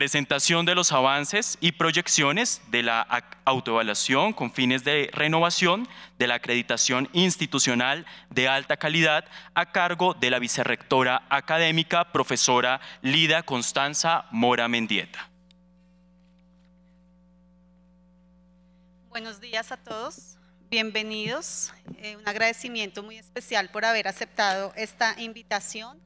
presentación de los avances y proyecciones de la autoevaluación con fines de renovación de la acreditación institucional de alta calidad a cargo de la vicerrectora académica, profesora Lida Constanza Mora Mendieta. Buenos días a todos, bienvenidos. Un agradecimiento muy especial por haber aceptado esta invitación.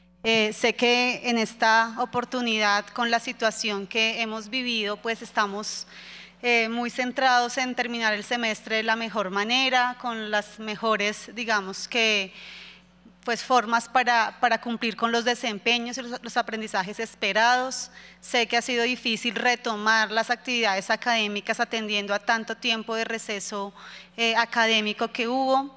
Sé que en esta oportunidad, con la situación que hemos vivido, pues estamos muy centrados en terminar el semestre de la mejor manera, con las mejores, digamos que, pues formas para cumplir con los desempeños y los aprendizajes esperados. Sé que ha sido difícil retomar las actividades académicas atendiendo a tanto tiempo de receso académico que hubo.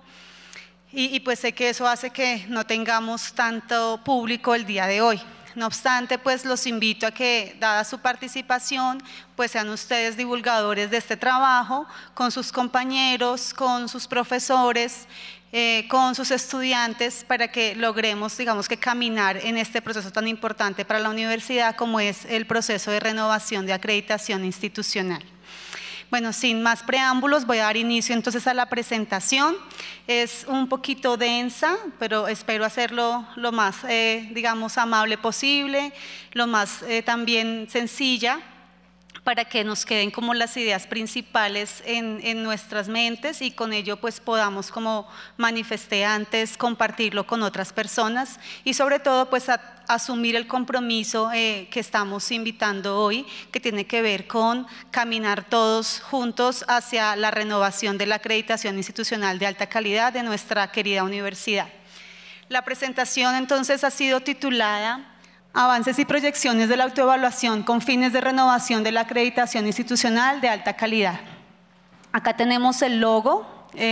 Y pues sé que eso hace que no tengamos tanto público el día de hoy. No obstante, pues los invito a que, dada su participación, pues sean ustedes divulgadores de este trabajo, con sus compañeros, con sus profesores, con sus estudiantes, para que logremos, digamos que, caminar en este proceso tan importante para la universidad como es el proceso de renovación de acreditación institucional. Bueno, sin más preámbulos, voy a dar inicio entonces a la presentación. Es un poquito densa, pero espero hacerlo lo más, digamos, amable posible, lo más también sencilla, para que nos queden como las ideas principales en nuestras mentes y con ello pues podamos, como manifesté antes, compartirlo con otras personas y sobre todo pues asumir el compromiso que estamos invitando hoy, que tiene que ver con caminar todos juntos hacia la renovación de la acreditación institucional de alta calidad de nuestra querida universidad. La presentación entonces ha sido titulada Avances y proyecciones de la autoevaluación con fines de renovación de la acreditación institucional de alta calidad. Acá tenemos el logo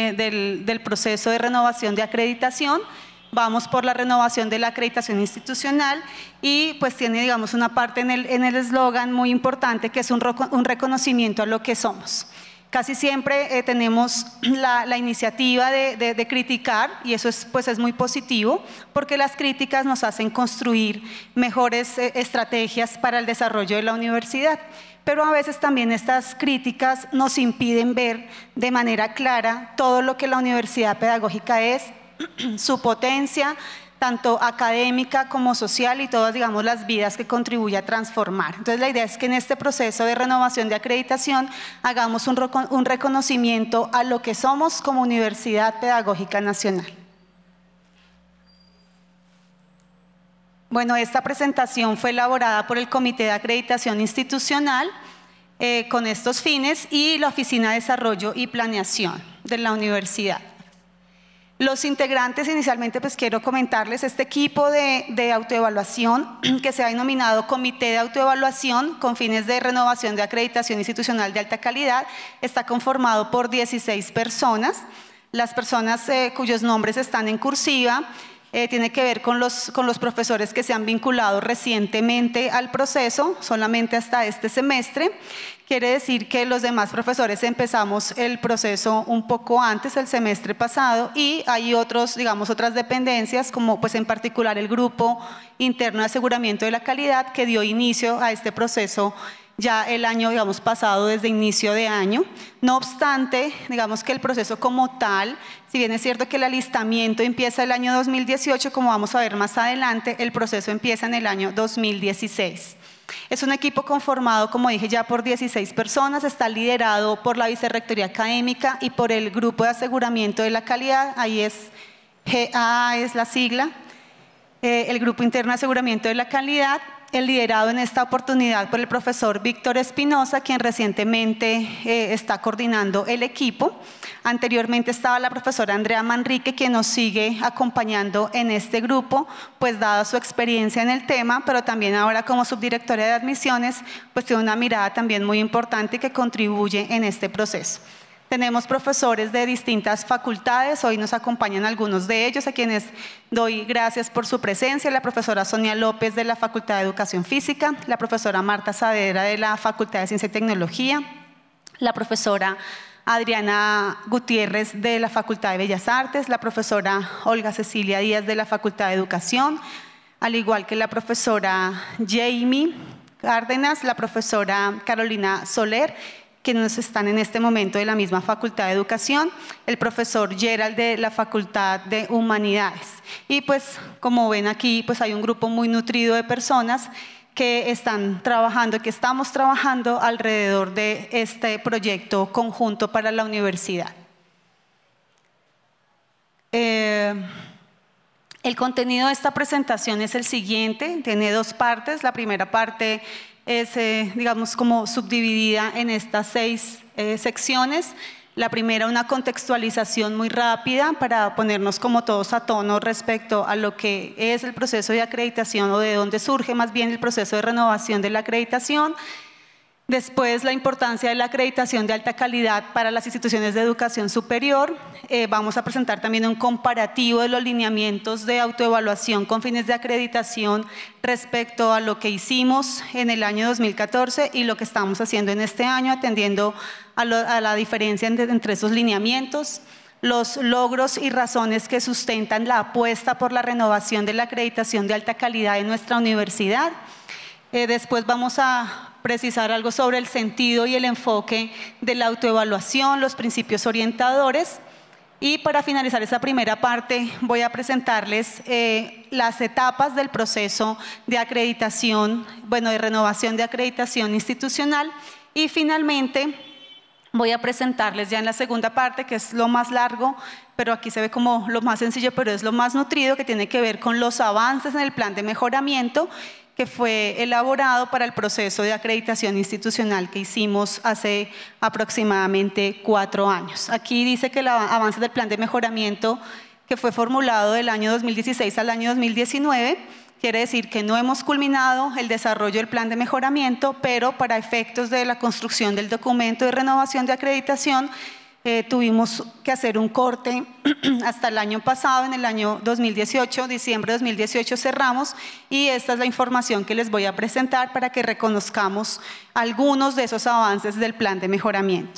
del proceso de renovación de acreditación. Vamos por la renovación de la acreditación institucional y pues tiene, digamos, una parte en el eslogan muy importante que es un reconocimiento a lo que somos. Casi siempre tenemos la iniciativa de criticar y eso es muy positivo porque las críticas nos hacen construir mejores estrategias para el desarrollo de la universidad. Pero a veces también estas críticas nos impiden ver de manera clara todo lo que la universidad pedagógica es, su potencia, tanto académica como social y todas, digamos, las vidas que contribuye a transformar. Entonces la idea es que en este proceso de renovación de acreditación hagamos un reconocimiento a lo que somos como Universidad Pedagógica Nacional. Bueno, esta presentación fue elaborada por el Comité de Acreditación Institucional con estos fines y la Oficina de Desarrollo y Planeación de la universidad. Los integrantes, inicialmente pues quiero comentarles, este equipo de autoevaluación que se ha denominado Comité de Autoevaluación con fines de renovación de acreditación institucional de alta calidad, está conformado por 16 personas. Las personas cuyos nombres están en cursiva tiene que ver con los profesores que se han vinculado recientemente al proceso, solamente hasta este semestre. Quiere decir que los demás profesores empezamos el proceso un poco antes, el semestre pasado, y hay otros, digamos, otras dependencias, como pues en particular el Grupo Interno de Aseguramiento de la Calidad, que dio inicio a este proceso ya el año, digamos, pasado, desde inicio de año. No obstante, digamos que el proceso como tal, si bien es cierto que el alistamiento empieza el año 2018, como vamos a ver más adelante, el proceso empieza en el año 2016. Es un equipo conformado, como dije, ya por 16 personas, está liderado por la Vicerrectoría Académica y por el Grupo de Aseguramiento de la Calidad, ahí es GA, es la sigla, el Grupo Interno de Aseguramiento de la Calidad, el liderado en esta oportunidad por el profesor Víctor Espinosa, quien recientemente está coordinando el equipo. Anteriormente estaba la profesora Andrea Manrique, quien nos sigue acompañando en este grupo, pues dada su experiencia en el tema, pero también ahora como subdirectora de admisiones, pues tiene una mirada también muy importante que contribuye en este proceso. Tenemos profesores de distintas facultades, hoy nos acompañan algunos de ellos, a quienes doy gracias por su presencia: la profesora Sonia López de la Facultad de Educación Física, la profesora Marta Saavedra de la Facultad de Ciencia y Tecnología, la profesora Adriana Gutiérrez de la Facultad de Bellas Artes, la profesora Olga Cecilia Díaz de la Facultad de Educación, al igual que la profesora Jamie Cárdenas, la profesora Carolina Soler, quienes están en este momento de la misma Facultad de Educación, el profesor Gerald de la Facultad de Humanidades. Y pues como ven aquí, pues hay un grupo muy nutrido de personas que están trabajando, que estamos trabajando alrededor de este proyecto conjunto para la universidad. El contenido de esta presentación es el siguiente, tiene dos partes. La primera parte es, digamos, como subdividida en estas 6 secciones. La primera, una contextualización muy rápida para ponernos como todos a tono respecto a lo que es el proceso de acreditación o de dónde surge más bien el proceso de renovación de la acreditación. Después, la importancia de la acreditación de alta calidad para las instituciones de educación superior. Vamos a presentar también un comparativo de los lineamientos de autoevaluación con fines de acreditación respecto a lo que hicimos en el año 2014 y lo que estamos haciendo en este año, atendiendo a la diferencia entre esos lineamientos, los logros y razones que sustentan la apuesta por la renovación de la acreditación de alta calidad en nuestra universidad. Después vamos a precisar algo sobre el sentido y el enfoque de la autoevaluación, los principios orientadores. Y para finalizar esa primera parte voy a presentarles las etapas del proceso de acreditación, de renovación de acreditación institucional. Y finalmente voy a presentarles ya en la segunda parte, que es lo más largo, pero aquí se ve como lo más sencillo, pero es lo más nutrido, que tiene que ver con los avances en el plan de mejoramiento que fue elaborado para el proceso de acreditación institucional que hicimos hace aproximadamente 4 años. Aquí dice que el avance del plan de mejoramiento que fue formulado del año 2016 al año 2019, quiere decir que no hemos culminado el desarrollo del plan de mejoramiento, pero para efectos de la construcción del documento de renovación de acreditación, tuvimos que hacer un corte hasta el año pasado, en el año 2018, diciembre de 2018 cerramos, y esta es la información que les voy a presentar para que reconozcamos algunos de esos avances del plan de mejoramiento.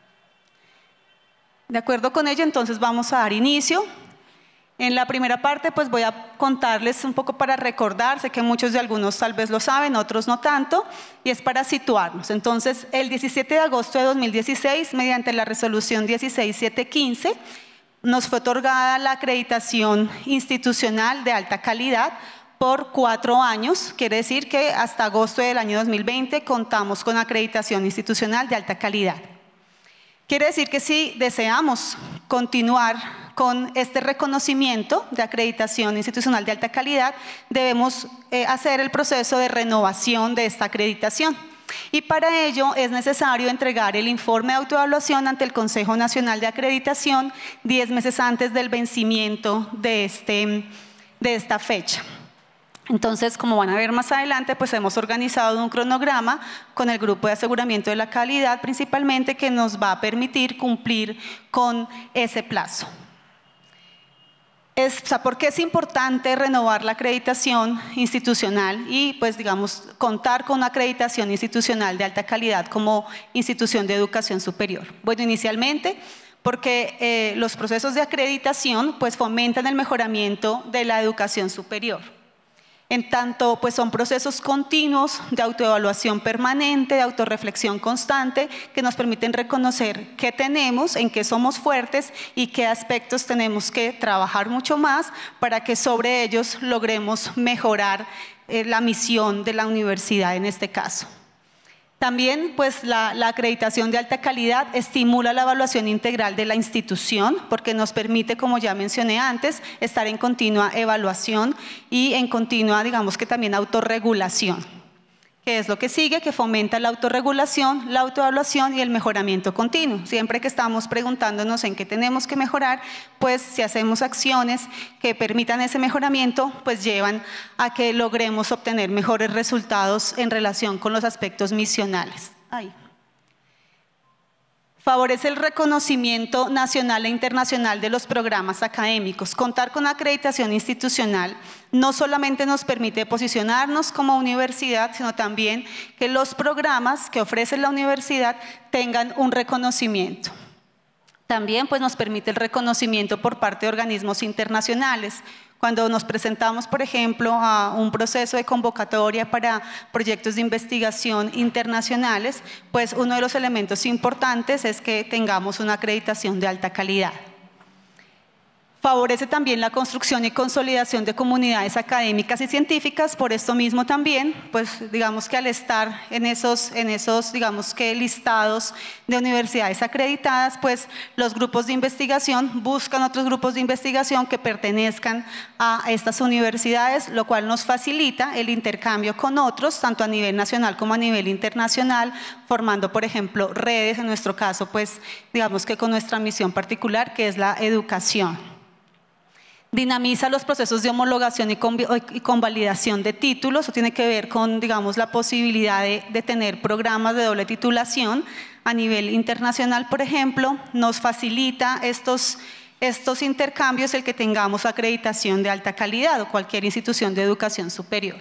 De acuerdo con ello, entonces vamos a dar inicio. En la primera parte pues voy a contarles un poco para recordar, sé que muchos de algunos tal vez lo saben, otros no tanto, y es para situarnos. Entonces, el 17 de agosto de 2016, mediante la resolución 16715, nos fue otorgada la acreditación institucional de alta calidad por 4 años, quiere decir que hasta agosto del año 2020 contamos con acreditación institucional de alta calidad. Quiere decir que si deseamos continuar con este reconocimiento de acreditación institucional de alta calidad, debemos hacer el proceso de renovación de esta acreditación. Y para ello es necesario entregar el informe de autoevaluación ante el Consejo Nacional de Acreditación 10 meses antes del vencimiento de esta fecha. Entonces, como van a ver más adelante, pues hemos organizado un cronograma con el grupo de aseguramiento de la calidad principalmente, que nos va a permitir cumplir con ese plazo. ¿Por qué es importante renovar la acreditación institucional y, pues, digamos, contar con una acreditación institucional de alta calidad como institución de educación superior? Bueno, inicialmente, porque los procesos de acreditación, pues, fomentan el mejoramiento de la educación superior. En tanto, pues son procesos continuos de autoevaluación permanente, de autorreflexión constante, que nos permiten reconocer qué tenemos, en qué somos fuertes y qué aspectos tenemos que trabajar mucho más para que sobre ellos logremos mejorar la misión de la universidad en este caso. También, pues, la acreditación de alta calidad estimula la evaluación integral de la institución, porque nos permite, como ya mencioné antes, estar en continua evaluación y en continua, digamos que también autorregulación. ¿Qué es lo que sigue? Que fomenta la autorregulación, la autoevaluación y el mejoramiento continuo. Siempre que estamos preguntándonos en qué tenemos que mejorar, pues si hacemos acciones que permitan ese mejoramiento, pues llevan a que logremos obtener mejores resultados en relación con los aspectos misionales. Favorece el reconocimiento nacional e internacional de los programas académicos. Contar con acreditación institucional no solamente nos permite posicionarnos como universidad, sino también que los programas que ofrece la universidad tengan un reconocimiento. También, pues, nos permite el reconocimiento por parte de organismos internacionales, Cuando nos presentamos, por ejemplo, a un proceso de convocatoria para proyectos de investigación internacionales, pues uno de los elementos importantes es que tengamos una acreditación de alta calidad. Favorece también la construcción y consolidación de comunidades académicas y científicas. Por esto mismo también, pues digamos que al estar en esos digamos que listados de universidades acreditadas, pues los grupos de investigación buscan otros grupos de investigación que pertenezcan a estas universidades, lo cual nos facilita el intercambio con otros, tanto a nivel nacional como a nivel internacional, formando, por ejemplo, redes, en nuestro caso, pues digamos que con nuestra misión particular, que es la educación. Dinamiza los procesos de homologación y convalidación de títulos. Eso tiene que ver con, digamos, la posibilidad de tener programas de doble titulación a nivel internacional, por ejemplo. Nos facilita estos intercambios el que tengamos acreditación de alta calidad o cualquier institución de educación superior.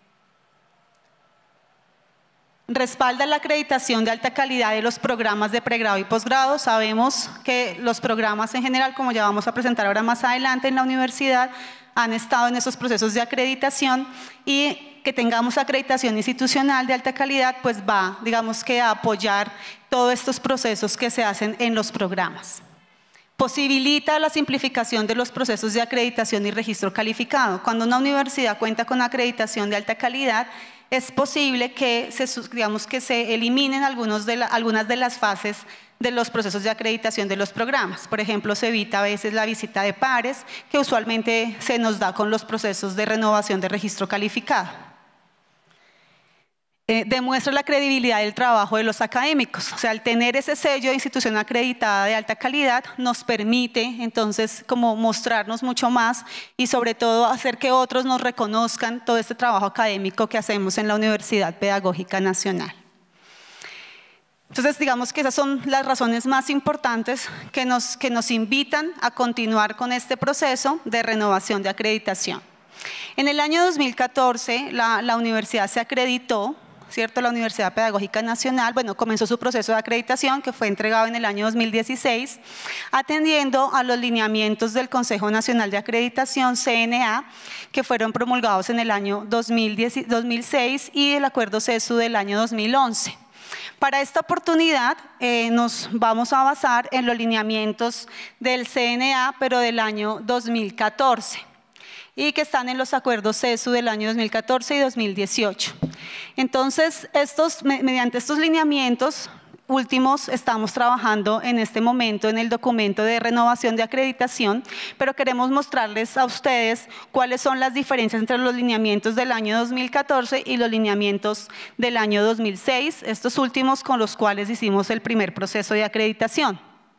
Respalda la acreditación de alta calidad de los programas de pregrado y posgrado. Sabemos que los programas en general, como ya vamos a presentar ahora más adelante en la universidad, han estado en esos procesos de acreditación, y que tengamos acreditación institucional de alta calidad pues va, digamos que a apoyar todos estos procesos que se hacen en los programas. Posibilita la simplificación de los procesos de acreditación y registro calificado. Cuando una universidad cuenta con acreditación de alta calidad, es posible que se eliminen algunas de las fases de los procesos de acreditación de los programas. Por ejemplo, se evita a veces la visita de pares, que usualmente se nos da con los procesos de renovación de registro calificado. Demuestra la credibilidad del trabajo de los académicos. O sea, al tener ese sello de institución acreditada de alta calidad, nos permite entonces como mostrarnos mucho más y sobre todo hacer que otros nos reconozcan todo este trabajo académico que hacemos en la Universidad Pedagógica Nacional. Entonces, digamos que esas son las razones más importantes que nos invitan a continuar con este proceso de renovación de acreditación. En el año 2014, la universidad se acreditó, ¿cierto? La Universidad Pedagógica Nacional, bueno, comenzó su proceso de acreditación, que fue entregado en el año 2016, atendiendo a los lineamientos del Consejo Nacional de Acreditación, CNA, que fueron promulgados en el año 2006 y el Acuerdo CESU del año 2011. Para esta oportunidad nos vamos a basar en los lineamientos del CNA, pero del año 2014. Y que están en los acuerdos CESU del año 2014 y 2018. Entonces, mediante estos lineamientos últimos estamos trabajando en este momento en el documento de renovación de acreditación, pero queremos mostrarles a ustedes cuáles son las diferencias entre los lineamientos del año 2014 y los lineamientos del año 2006, estos últimos con los cuales hicimos el primer proceso de acreditación.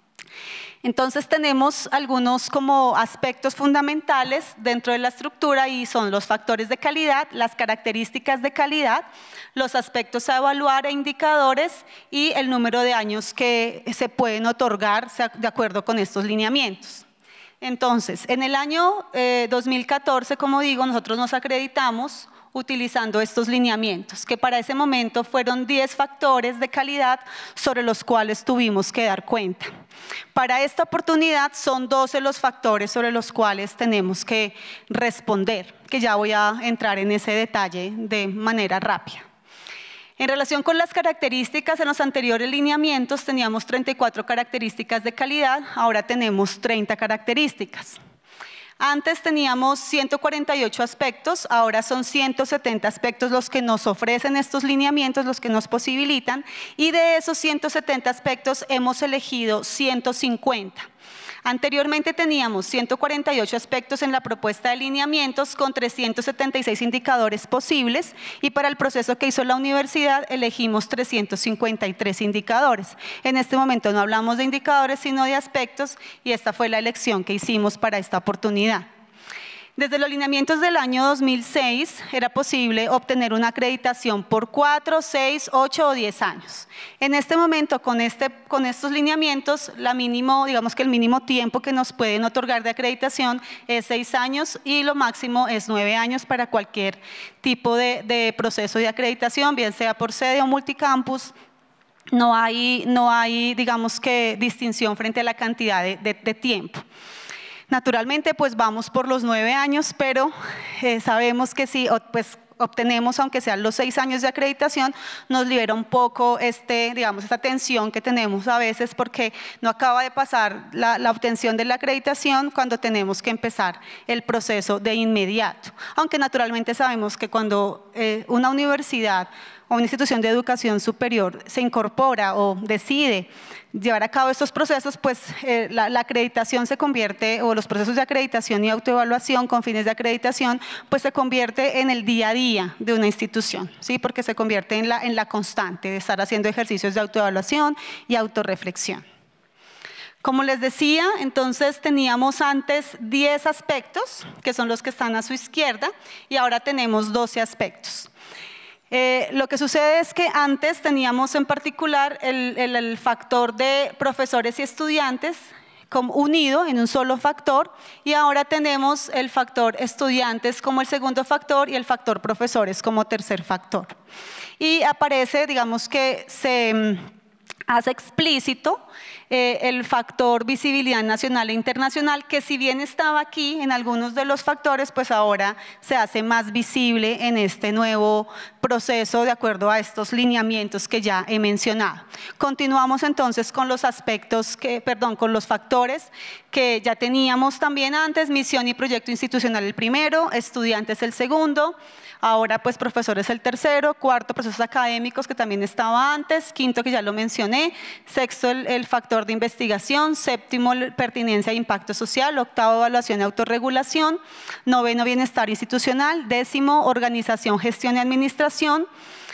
Entonces tenemos algunos como aspectos fundamentales dentro de la estructura y son los factores de calidad, las características de calidad, los aspectos a evaluar e indicadores y el número de años que se pueden otorgar de acuerdo con estos lineamientos. Entonces, en el año 2014, como digo, nosotros nos acreditamos utilizando estos lineamientos, que para ese momento fueron 10 factores de calidad sobre los cuales tuvimos que dar cuenta. Para esta oportunidad son 12 los factores sobre los cuales tenemos que responder, que ya voy a entrar en ese detalle de manera rápida. En relación con las características, en los anteriores lineamientos teníamos 34 características de calidad, ahora tenemos 30 características. Antes teníamos 148 aspectos, ahora son 170 aspectos los que nos ofrecen estos lineamientos, los que nos posibilitan, y de esos 170 aspectos hemos elegido 150. Anteriormente teníamos 148 aspectos en la propuesta de lineamientos con 376 indicadores posibles y para el proceso que hizo la universidad elegimos 353 indicadores. En este momento no hablamos de indicadores sino de aspectos y esta fue la elección que hicimos para esta oportunidad. Desde los lineamientos del año 2006 era posible obtener una acreditación por 4, 6, 8 o 10 años. En este momento, con estos lineamientos, digamos que el mínimo tiempo que nos pueden otorgar de acreditación es 6 años y lo máximo es 9 años para cualquier tipo de proceso de acreditación, bien sea por sede o multicampus. No hay digamos que distinción frente a la cantidad de tiempo. Naturalmente, pues vamos por los 9 años, pero sabemos que si pues obtenemos, aunque sean los 6 años de acreditación, nos libera un poco digamos, esta tensión que tenemos a veces porque no acaba de pasar la obtención de la acreditación cuando tenemos que empezar el proceso de inmediato. Aunque naturalmente sabemos que cuando una universidad o una institución de educación superior se incorpora o decide llevar a cabo estos procesos, pues la acreditación se convierte, o los procesos de acreditación y autoevaluación con fines de acreditación, pues se convierte en el día a día de una institución, ¿sí? Porque se convierte en la constante de estar haciendo ejercicios de autoevaluación y autorreflexión. Como les decía, entonces teníamos antes 10 aspectos, que son los que están a su izquierda, y ahora tenemos 12 aspectos. Lo que sucede es que antes teníamos en particular el factor de profesores y estudiantes como unido en un solo factor, y ahora tenemos el factor estudiantes como el segundo factor y el factor profesores como tercer factor. Y aparece, digamos que se hace explícito el factor visibilidad nacional e internacional, que si bien estaba aquí en algunos de los factores, pues ahora se hace más visible en este nuevo proceso de acuerdo a estos lineamientos que ya he mencionado. Continuamos entonces con los aspectos con los factores que ya teníamos también antes: misión y proyecto institucional el primero, estudiantes el segundo, ahora pues profesores el tercero, cuarto procesos académicos que también estaba antes, quinto que ya lo mencioné, sexto el factor de investigación, séptimo pertinencia e impacto social, octavo evaluación y autorregulación, noveno bienestar institucional, décimo organización, gestión y administración,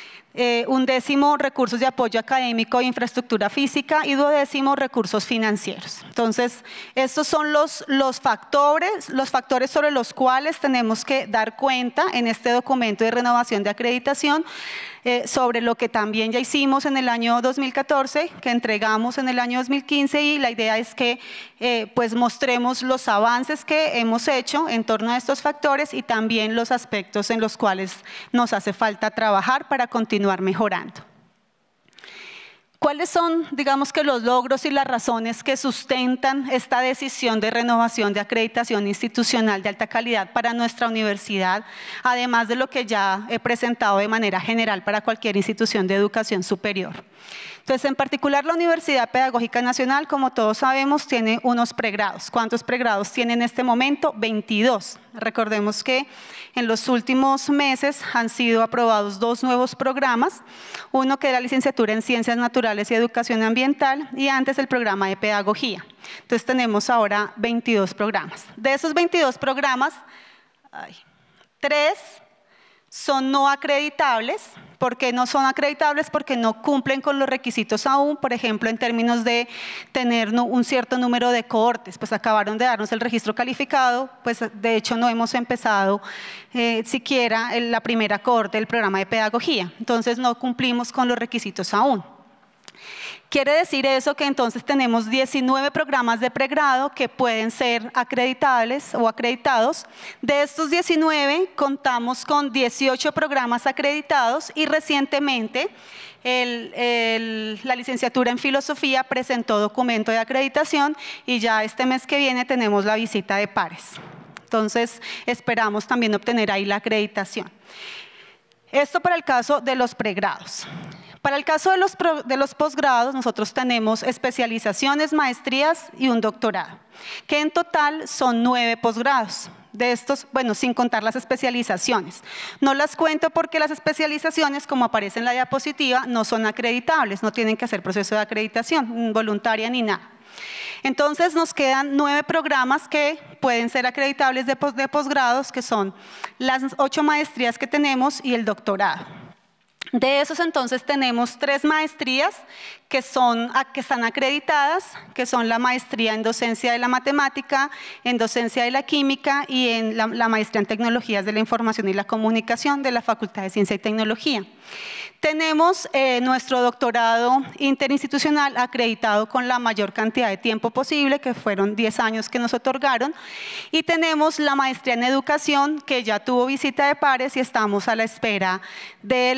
undécimo recursos de apoyo académico e infraestructura física, y duodécimo recursos financieros. Entonces, estos son los factores sobre los cuales tenemos que dar cuenta en este documento de renovación de acreditación, sobre lo que también ya hicimos en el año 2014, que entregamos en el año 2015, y la idea es que pues mostremos los avances que hemos hecho en torno a estos factores y también los aspectos en los cuales nos hace falta trabajar para continuar mejorando. ¿Cuáles son, digamos, que los logros y las razones que sustentan esta decisión de renovación de acreditación institucional de alta calidad para nuestra universidad, además de lo que ya he presentado de manera general para cualquier institución de educación superior? Entonces, en particular, la Universidad Pedagógica Nacional, como todos sabemos, tiene unos pregrados. ¿Cuántos pregrados tiene en este momento? 22. Recordemos que en los últimos meses han sido aprobados 2 nuevos programas, uno que es la licenciatura en Ciencias Naturales y Educación Ambiental, y antes el programa de Pedagogía. Entonces, tenemos ahora 22 programas. De esos 22 programas, 3 son no acreditables. ¿Por qué no son acreditables? Porque no cumplen con los requisitos aún, por ejemplo, en términos de tener un cierto número de cohortes. Pues acabaron de darnos el registro calificado, pues de hecho no hemos empezado siquiera la primera cohorte del programa de pedagogía. Entonces no cumplimos con los requisitos aún. Quiere decir eso que entonces tenemos 19 programas de pregrado que pueden ser acreditables o acreditados. De estos 19 contamos con 18 programas acreditados, y recientemente la licenciatura en filosofía presentó documento de acreditación, y ya este mes que viene tenemos la visita de pares. Entonces esperamos también obtener ahí la acreditación. Esto para el caso de los pregrados. Para el caso de los posgrados, nosotros tenemos especializaciones, maestrías y un doctorado, que en total son 9 posgrados. De estos, bueno, sin contar las especializaciones. No las cuento porque las especializaciones, como aparece en la diapositiva, no son acreditables, no tienen que hacer proceso de acreditación voluntaria ni nada. Entonces nos quedan 9 programas que pueden ser acreditables de posgrados, que son las 8 maestrías que tenemos y el doctorado. De esos entonces tenemos 3 maestrías que están acreditadas, que son la maestría en docencia de la matemática, en docencia de la química y en la maestría en tecnologías de la información y la comunicación de la Facultad de Ciencia y Tecnología. Tenemos nuestro doctorado interinstitucional acreditado con la mayor cantidad de tiempo posible, que fueron 10 años que nos otorgaron, y tenemos la maestría en educación, que ya tuvo visita de pares y estamos a la espera de la resolución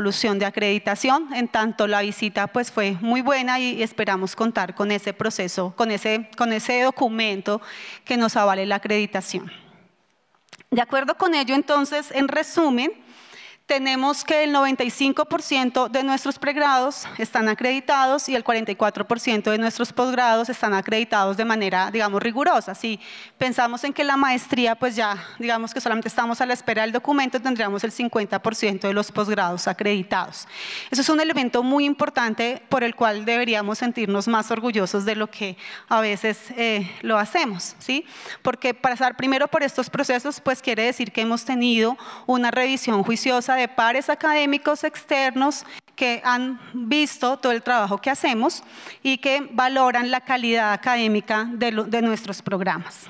resolución de acreditación. En tanto, la visita pues fue muy buena y esperamos contar con ese proceso, con ese documento que nos avale la acreditación. De acuerdo con ello, entonces, en resumen, tenemos que el 95% de nuestros pregrados están acreditados y el 44% de nuestros posgrados están acreditados de manera, digamos, rigurosa. Si pensamos en que la maestría, pues ya, digamos que solamente estamos a la espera del documento, tendríamos el 50% de los posgrados acreditados. Eso es un elemento muy importante por el cual deberíamos sentirnos más orgullosos de lo que a veces lo hacemos, ¿sí? Porque pasar primero por estos procesos, pues quiere decir que hemos tenido una revisión juiciosa de pares académicos externos que han visto todo el trabajo que hacemos y que valoran la calidad académica de nuestros programas.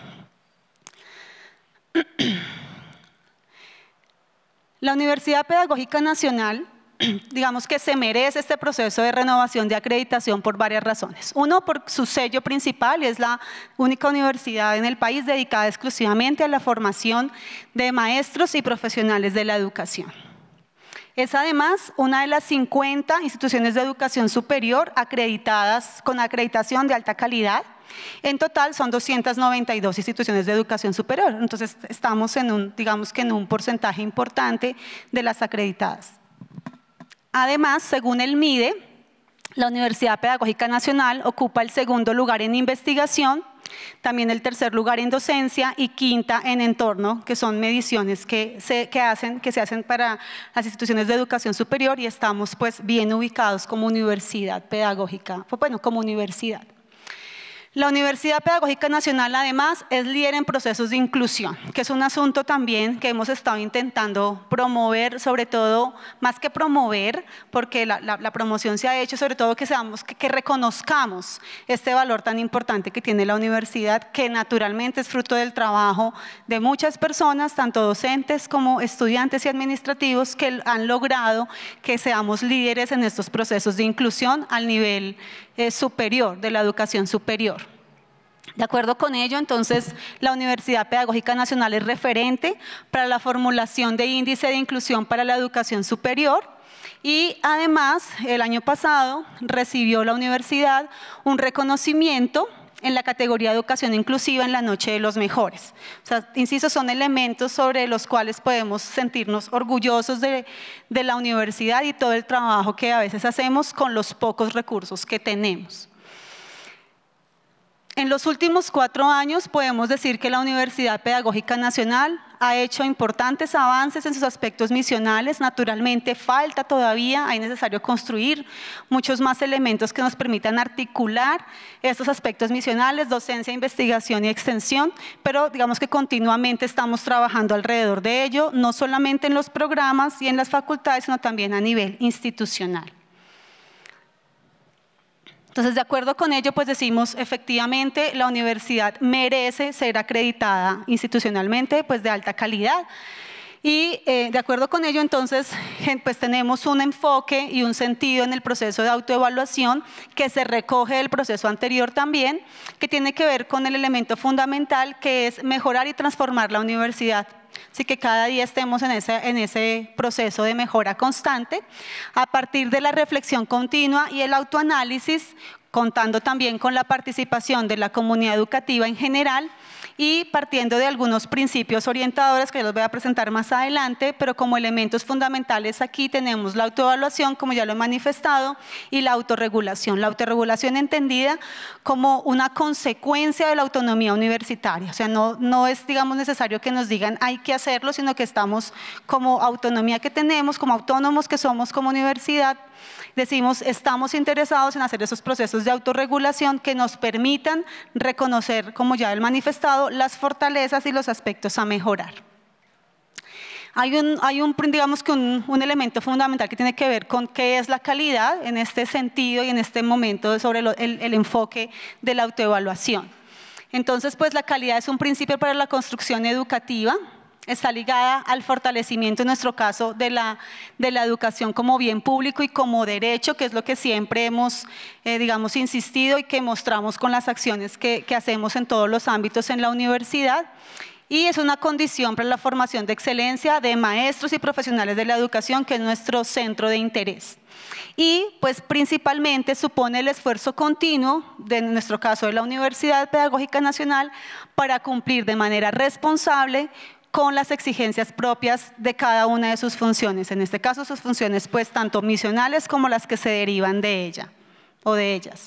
La Universidad Pedagógica Nacional, digamos que se merece este proceso de renovación de acreditación por varias razones. Uno, por su sello principal, y es la única universidad en el país dedicada exclusivamente a la formación de maestros y profesionales de la educación. Es además una de las 50 instituciones de educación superior acreditadas con acreditación de alta calidad. En total son 292 instituciones de educación superior. Entonces estamos digamos que en un porcentaje importante de las acreditadas. Además, según el MIDE, la Universidad Pedagógica Nacional ocupa el segundo lugar en investigación, también el tercer lugar en docencia y quinta en entorno, que son mediciones que se hacen para las instituciones de educación superior, y estamos pues bien ubicados como universidad pedagógica, bueno, como universidad. La Universidad Pedagógica Nacional, además, es líder en procesos de inclusión, que es un asunto también que hemos estado intentando promover, sobre todo, más que promover, porque la promoción se ha hecho, sobre todo que reconozcamos este valor tan importante que tiene la universidad, que naturalmente es fruto del trabajo de muchas personas, tanto docentes como estudiantes y administrativos, que han logrado que seamos líderes en estos procesos de inclusión al nivel superior, de la educación superior. De acuerdo con ello, entonces, la Universidad Pedagógica Nacional es referente para la formulación de índice de inclusión para la educación superior y además, el año pasado recibió la universidad un reconocimiento en la categoría de educación inclusiva en la Noche de los Mejores. O sea, insisto, son elementos sobre los cuales podemos sentirnos orgullosos de la universidad y todo el trabajo que a veces hacemos con los pocos recursos que tenemos. En los últimos 4 años podemos decir que la Universidad Pedagógica Nacional ha hecho importantes avances en sus aspectos misionales. Naturalmente falta todavía, es necesario construir muchos más elementos que nos permitan articular estos aspectos misionales, docencia, investigación y extensión, pero digamos que continuamente estamos trabajando alrededor de ello, no solamente en los programas y en las facultades, sino también a nivel institucional. Entonces, de acuerdo con ello, pues decimos, efectivamente, la universidad merece ser acreditada institucionalmente, pues de alta calidad. Y de acuerdo con ello, entonces, pues tenemos un enfoque y un sentido en el proceso de autoevaluación que se recoge del proceso anterior también, que tiene que ver con el elemento fundamental que es mejorar y transformar la universidad. Así que cada día estemos en ese proceso de mejora constante, a partir de la reflexión continua y el autoanálisis, contando también con la participación de la comunidad educativa en general y partiendo de algunos principios orientadores que los voy a presentar más adelante, pero como elementos fundamentales aquí tenemos la autoevaluación, como ya lo he manifestado, y la autorregulación. La autorregulación entendida como una consecuencia de la autonomía universitaria. O sea, no es, digamos, necesario que nos digan hay que hacerlo, sino que estamos como autonomía que tenemos, como autónomos que somos como universidad, decimos, estamos interesados en hacer esos procesos de autorregulación que nos permitan reconocer, como ya he manifestado, las fortalezas y los aspectos a mejorar. Digamos que un elemento fundamental que tiene que ver con qué es la calidad en este sentido y en este momento sobre el enfoque de la autoevaluación. Entonces, pues la calidad es un principio para la construcción educativa. Está ligada al fortalecimiento, en nuestro caso, de la educación como bien público y como derecho, que es lo que siempre hemos, digamos, insistido y que mostramos con las acciones que hacemos en todos los ámbitos en la universidad. y es una condición para la formación de excelencia de maestros y profesionales de la educación, que es nuestro centro de interés. Y pues principalmente supone el esfuerzo continuo, en nuestro caso de la Universidad Pedagógica Nacional, para cumplir de manera responsable con las exigencias propias de cada una de sus funciones. En este caso, sus funciones pues tanto misionales como las que se derivan de ella o de ellas.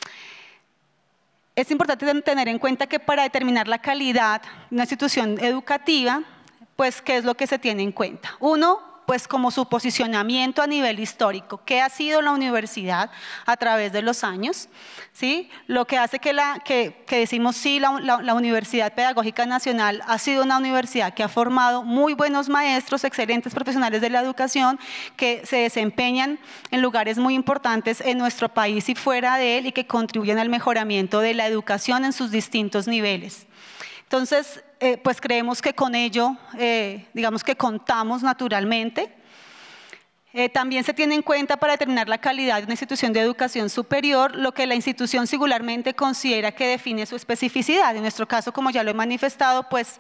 Es importante tener en cuenta que para determinar la calidad de una institución educativa, pues, ¿qué es lo que se tiene en cuenta? Uno, pues como su posicionamiento a nivel histórico, qué ha sido la universidad a través de los años, ¿sí? Lo que hace que decimos sí, la Universidad Pedagógica Nacional ha sido una universidad que ha formado muy buenos maestros, excelentes profesionales de la educación, que se desempeñan en lugares muy importantes en nuestro país y fuera de él, y que contribuyen al mejoramiento de la educación en sus distintos niveles. Entonces, pues creemos que con ello, digamos que contamos naturalmente. También se tiene en cuenta para determinar la calidad de una institución de educación superior lo que la institución singularmente considera que define su especificidad. En nuestro caso, como ya lo he manifestado, pues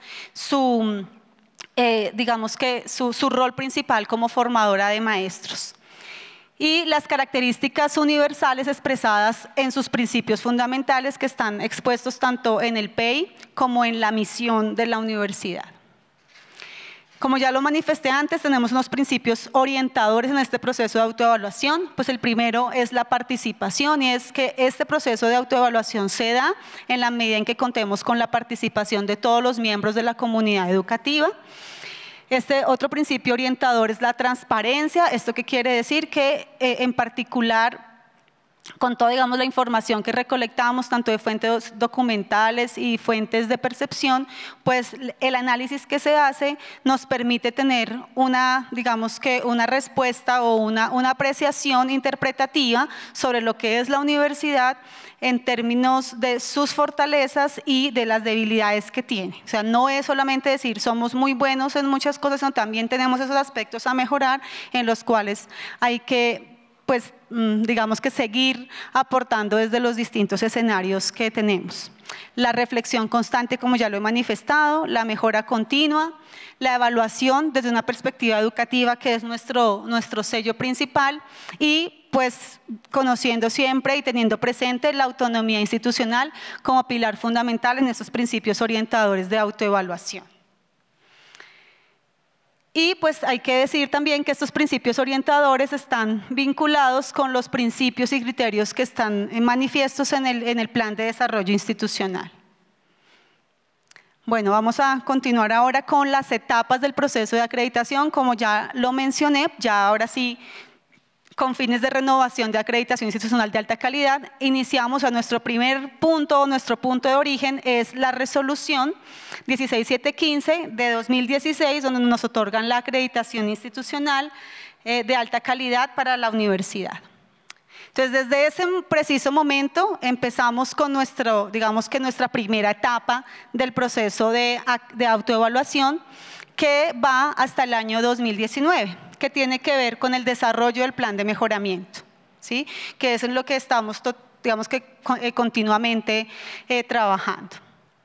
digamos que su rol principal como formadora de maestros. Y las características universales expresadas en sus principios fundamentales, que están expuestos tanto en el PEI como en la misión de la universidad. Como ya lo manifesté antes, tenemos unos principios orientadores en este proceso de autoevaluación. Pues el primero es la participación, y es que este proceso de autoevaluación se da en la medida en que contemos con la participación de todos los miembros de la comunidad educativa. Este otro principio orientador es la transparencia. ¿Esto qué quiere decir? Que en particular, con toda, digamos, la información que recolectamos, tanto de fuentes documentales y fuentes de percepción, pues el análisis que se hace nos permite tener digamos que una respuesta o una apreciación interpretativa sobre lo que es la universidad en términos de sus fortalezas y de las debilidades que tiene. O sea, no es solamente decir somos muy buenos en muchas cosas, sino también tenemos esos aspectos a mejorar en los cuales hay que, pues, digamos que seguir aportando desde los distintos escenarios que tenemos. La reflexión constante, como ya lo he manifestado, la mejora continua, la evaluación desde una perspectiva educativa, que es nuestro sello principal, y pues conociendo siempre y teniendo presente la autonomía institucional como pilar fundamental en estos principios orientadores de autoevaluación. Y pues hay que decir también que estos principios orientadores están vinculados con los principios y criterios que están manifiestos en el Plan de Desarrollo Institucional. Bueno, vamos a continuar ahora con las etapas del proceso de acreditación. Como ya lo mencioné, ya ahora sí, con fines de renovación de acreditación institucional de alta calidad, iniciamos a nuestro primer punto, nuestro punto de origen es la resolución 16715 de 2016, donde nos otorgan la acreditación institucional de alta calidad para la universidad. Entonces, desde ese preciso momento empezamos con digamos que nuestra primera etapa del proceso de autoevaluación, que va hasta el año 2019, que tiene que ver con el desarrollo del plan de mejoramiento, ¿sí? Que es en lo que estamos, digamos que continuamente trabajando.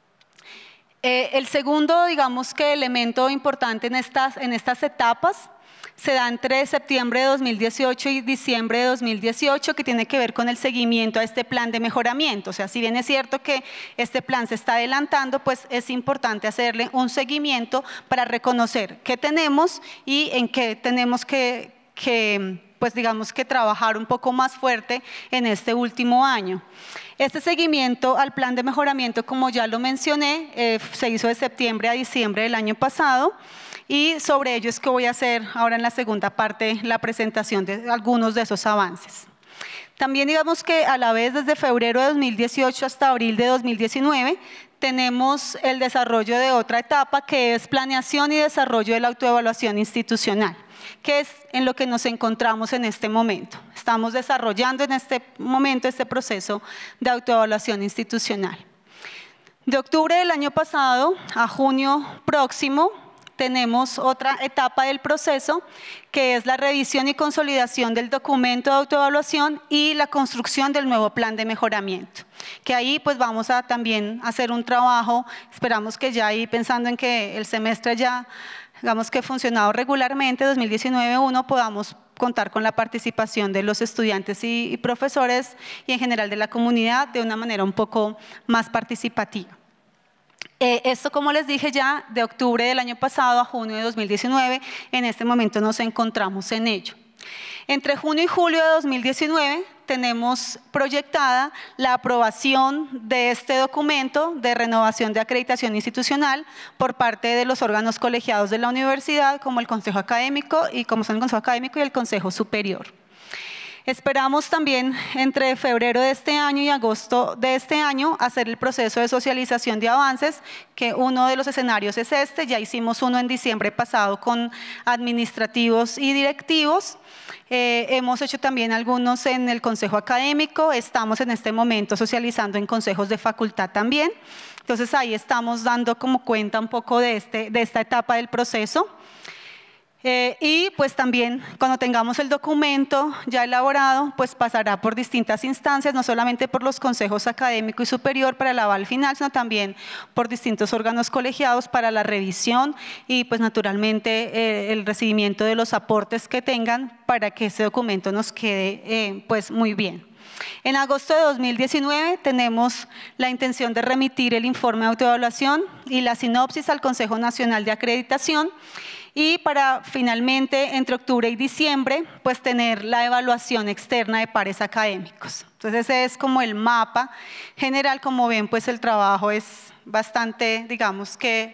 El segundo, digamos que elemento importante en estas etapas se da entre septiembre de 2018 y diciembre de 2018, que tiene que ver con el seguimiento a este plan de mejoramiento. O sea, si bien es cierto que este plan se está adelantando, pues es importante hacerle un seguimiento para reconocer qué tenemos y en qué tenemos que pues digamos que trabajar un poco más fuerte en este último año. Este seguimiento al plan de mejoramiento, como ya lo mencioné, se hizo de septiembre a diciembre del año pasado. Y sobre ello es que voy a hacer ahora en la segunda parte la presentación de algunos de esos avances. También digamos que a la vez desde febrero de 2018 hasta abril de 2019 tenemos el desarrollo de otra etapa, que es planeación y desarrollo de la autoevaluación institucional, que es en lo que nos encontramos en este momento. Estamos desarrollando en este momento este proceso de autoevaluación institucional. De octubre del año pasado a junio próximo tenemos otra etapa del proceso, que es la revisión y consolidación del documento de autoevaluación y la construcción del nuevo plan de mejoramiento. Que ahí pues vamos a también hacer un trabajo, esperamos que ya ahí pensando en que el semestre ya, digamos que ha funcionado regularmente, 2019-1, podamos contar con la participación de los estudiantes y profesores y en general de la comunidad de una manera un poco más participativa. Esto, como les dije ya, de octubre del año pasado a junio de 2019, en este momento nos encontramos en ello. Entre junio y julio de 2019 tenemos proyectada la aprobación de este documento de renovación de acreditación institucional por parte de los órganos colegiados de la universidad, como el Consejo Académico y el Consejo Superior. Esperamos también entre febrero de este año y agosto de este año hacer el proceso de socialización de avances, que uno de los escenarios es este, ya hicimos uno en diciembre pasado con administrativos y directivos, hemos hecho también algunos en el Consejo Académico, estamos en este momento socializando en consejos de facultad también, entonces ahí estamos dando como cuenta un poco de esta etapa del proceso. Y pues también cuando tengamos el documento ya elaborado, pues pasará por distintas instancias, no solamente por los consejos académico y superior para el aval final, sino también por distintos órganos colegiados para la revisión y pues naturalmente el recibimiento de los aportes que tengan para que ese documento nos quede pues muy bien. En agosto de 2019 tenemos la intención de remitir el informe de autoevaluación y la sinopsis al Consejo Nacional de Acreditación, y para finalmente entre octubre y diciembre pues tener la evaluación externa de pares académicos. Entonces ese es como el mapa general. Como ven pues el trabajo es bastante, digamos que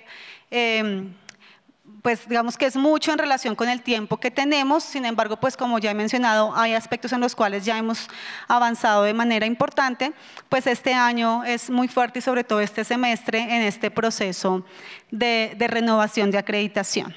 es mucho en relación con el tiempo que tenemos. Sin embargo, pues como ya he mencionado, hay aspectos en los cuales ya hemos avanzado de manera importante, pues este año es muy fuerte y sobre todo este semestre en este proceso de renovación de acreditación.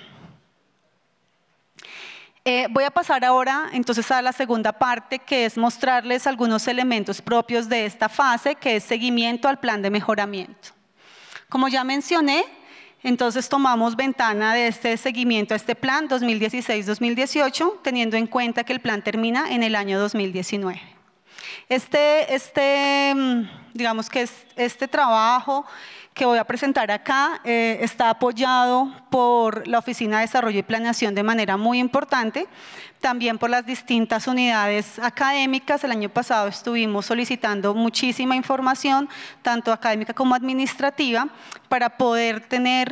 Voy a pasar ahora entonces a la segunda parte, que es mostrarles algunos elementos propios de esta fase, que es seguimiento al plan de mejoramiento. Como ya mencioné, entonces tomamos ventana de este seguimiento a este plan 2016-2018, teniendo en cuenta que el plan termina en el año 2019. Digamos que este trabajo que voy a presentar acá está apoyado por la Oficina de Desarrollo y Planeación de manera muy importante, también por las distintas unidades académicas. El año pasado estuvimos solicitando muchísima información, tanto académica como administrativa, para poder tener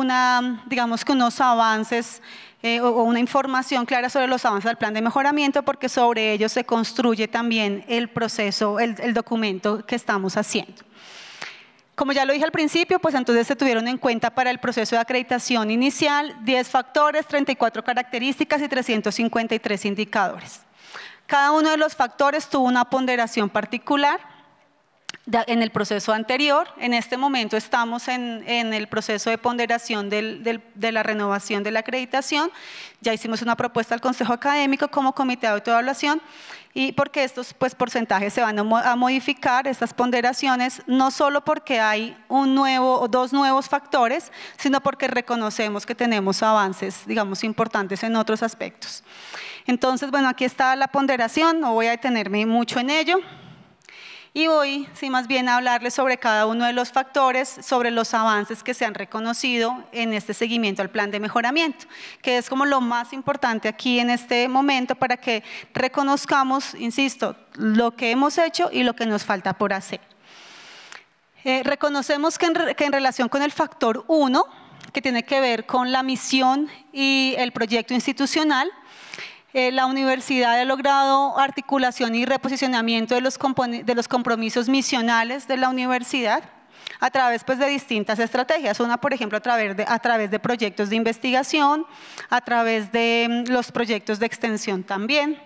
unos avances o una información clara sobre los avances del plan de mejoramiento, porque sobre ello se construye también el proceso, el documento que estamos haciendo. Como ya lo dije al principio, pues entonces se tuvieron en cuenta para el proceso de acreditación inicial 10 factores, 34 características y 353 indicadores. Cada uno de los factores tuvo una ponderación particular en el proceso anterior. En este momento estamos en el proceso de ponderación de la renovación de la acreditación. Ya hicimos una propuesta al Consejo Académico como comité de autoevaluación, y porque estos porcentajes se van a modificar, estas ponderaciones, no solo porque hay dos nuevos factores, sino porque reconocemos que tenemos avances, importantes en otros aspectos. Entonces, bueno, aquí está la ponderación, no voy a detenerme mucho en ello. Y voy, más bien a hablarles sobre cada uno de los factores, sobre los avances que se han reconocido en este seguimiento al plan de mejoramiento, que es como lo más importante aquí en este momento para que reconozcamos, insisto, lo que hemos hecho y lo que nos falta por hacer. Reconocemos que en relación con el factor 1, que tiene que ver con la misión y el proyecto institucional, la universidad ha logrado articulación y reposicionamiento de los compromisos misionales de la universidad a través de distintas estrategias. Una, por ejemplo, a través de proyectos de investigación, a través de los proyectos de extensión también.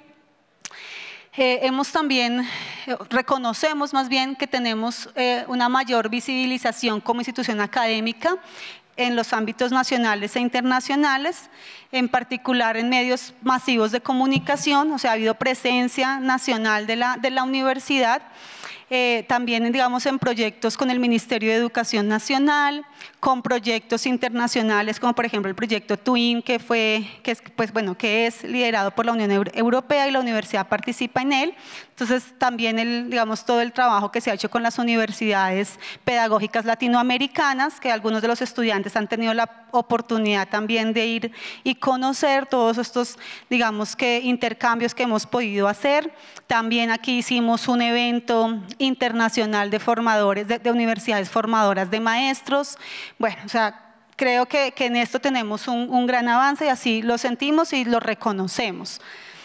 Reconocemos más bien que tenemos una mayor visibilización como institución académica en los ámbitos nacionales e internacionales, en particular en medios masivos de comunicación, o sea, ha habido presencia nacional de la universidad, también, digamos, en proyectos con el Ministerio de Educación Nacional, con proyectos internacionales, como por ejemplo el proyecto TWIN, que es liderado por la Unión Europea y la universidad participa en él. Entonces, también digamos, todo el trabajo que se ha hecho con las universidades pedagógicas latinoamericanas, que algunos de los estudiantes han tenido la oportunidad también de ir y conocer todos estos, digamos, que intercambios que hemos podido hacer. También aquí hicimos un evento internacional de formadores, de universidades formadoras de maestros. Bueno, o sea, creo que en esto tenemos un gran avance y así lo sentimos y lo reconocemos.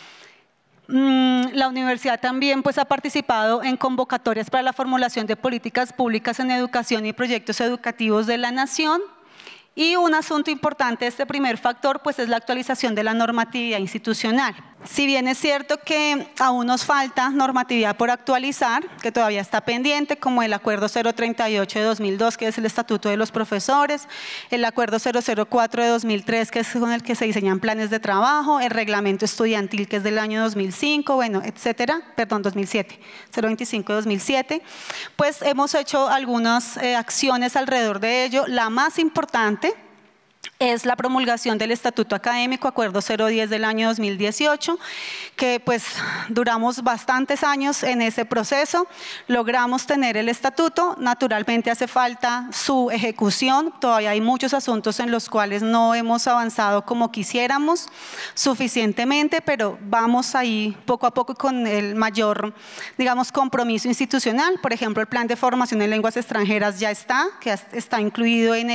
La universidad también pues, ha participado en convocatorias para la formulación de políticas públicas en educación y proyectos educativos de la nación. Y un asunto importante de este primer factor pues, es la actualización de la normatividad institucional. Si bien es cierto que aún nos falta normatividad por actualizar, que todavía está pendiente, como el Acuerdo 038 de 2002, que es el Estatuto de los Profesores, el Acuerdo 004 de 2003, que es con el que se diseñan planes de trabajo, el Reglamento Estudiantil, que es del año 2005, bueno, etcétera, perdón, 2007, 025 de 2007, pues hemos hecho algunas acciones alrededor de ello. La más importante es la promulgación del Estatuto Académico, Acuerdo 010 del año 2018, que pues duramos bastantes años en ese proceso, logramos tener el estatuto, naturalmente hace falta su ejecución, todavía hay muchos asuntos en los cuales no hemos avanzado como quisiéramos suficientemente, pero vamos ahí poco a poco con el mayor, digamos, compromiso institucional. Por ejemplo, el plan de formación en lenguas extranjeras ya está, que está incluido en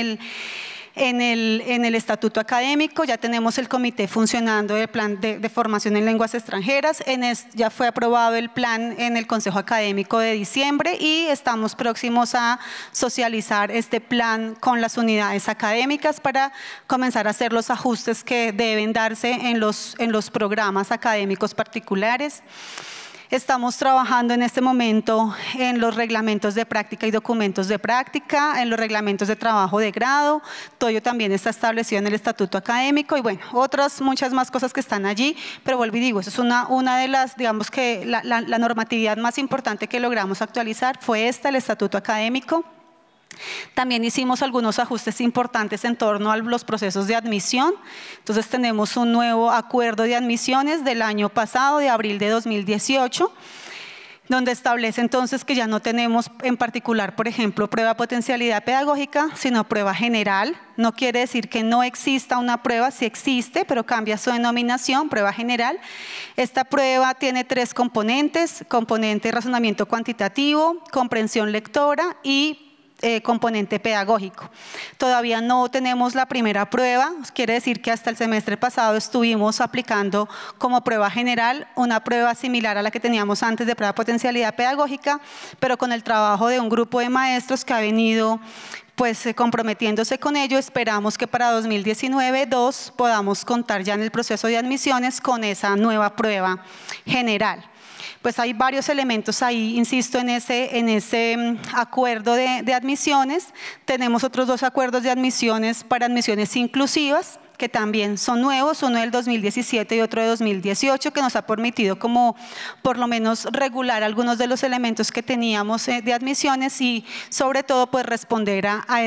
el estatuto académico, ya tenemos el comité funcionando del plan de formación en lenguas extranjeras, ya fue aprobado el plan en el Consejo Académico de diciembre y estamos próximos a socializar este plan con las unidades académicas para comenzar a hacer los ajustes que deben darse en los programas académicos particulares. Estamos trabajando en este momento en los reglamentos de práctica y documentos de práctica, en los reglamentos de trabajo de grado, todo ello también está establecido en el estatuto académico y bueno, otras muchas más cosas que están allí, pero vuelvo y digo, eso es una de las, digamos que la normatividad más importante que logramos actualizar fue el estatuto académico. También hicimos algunos ajustes importantes en torno a los procesos de admisión. Entonces tenemos un nuevo acuerdo de admisiones del año pasado, de abril de 2018, donde establece entonces que ya no tenemos en particular, por ejemplo, prueba de potencialidad pedagógica, sino prueba general. No quiere decir que no exista una prueba, sí existe, pero cambia su denominación, prueba general. Esta prueba tiene 3 componentes: componente de razonamiento cuantitativo, comprensión lectora y componente pedagógico. Todavía no tenemos la primera prueba, quiere decir que hasta el semestre pasado estuvimos aplicando como prueba general una prueba similar a la que teníamos antes de prueba de potencialidad pedagógica, pero con el trabajo de un grupo de maestros que ha venido pues comprometiéndose con ello, esperamos que para 2019-2 podamos contar ya en el proceso de admisiones con esa nueva prueba general. Pues hay varios elementos ahí, insisto, en ese acuerdo de admisiones. Tenemos otros 2 acuerdos de admisiones para admisiones inclusivas, que también son nuevos, uno del 2017 y otro de 2018, que nos ha permitido como por lo menos regular algunos de los elementos que teníamos de admisiones y sobre todo pues responder a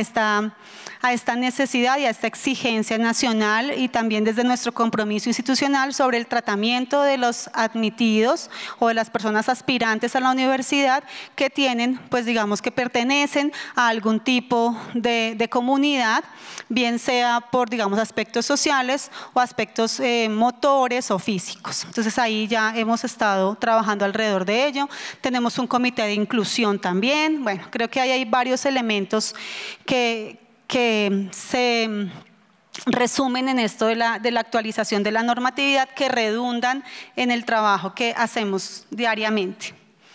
esta necesidad y a esta exigencia nacional y también desde nuestro compromiso institucional sobre el tratamiento de los admitidos o de las personas aspirantes a la universidad que tienen, pues digamos que pertenecen a algún tipo de comunidad, bien sea por digamos aspectos sociales o aspectos motores o físicos. Entonces ahí ya hemos estado trabajando alrededor de ello. Tenemos un comité de inclusión también. Bueno, creo que ahí hay varios elementos que se resumen en esto de la actualización de la normatividad, que redundan en el trabajo que hacemos diariamente.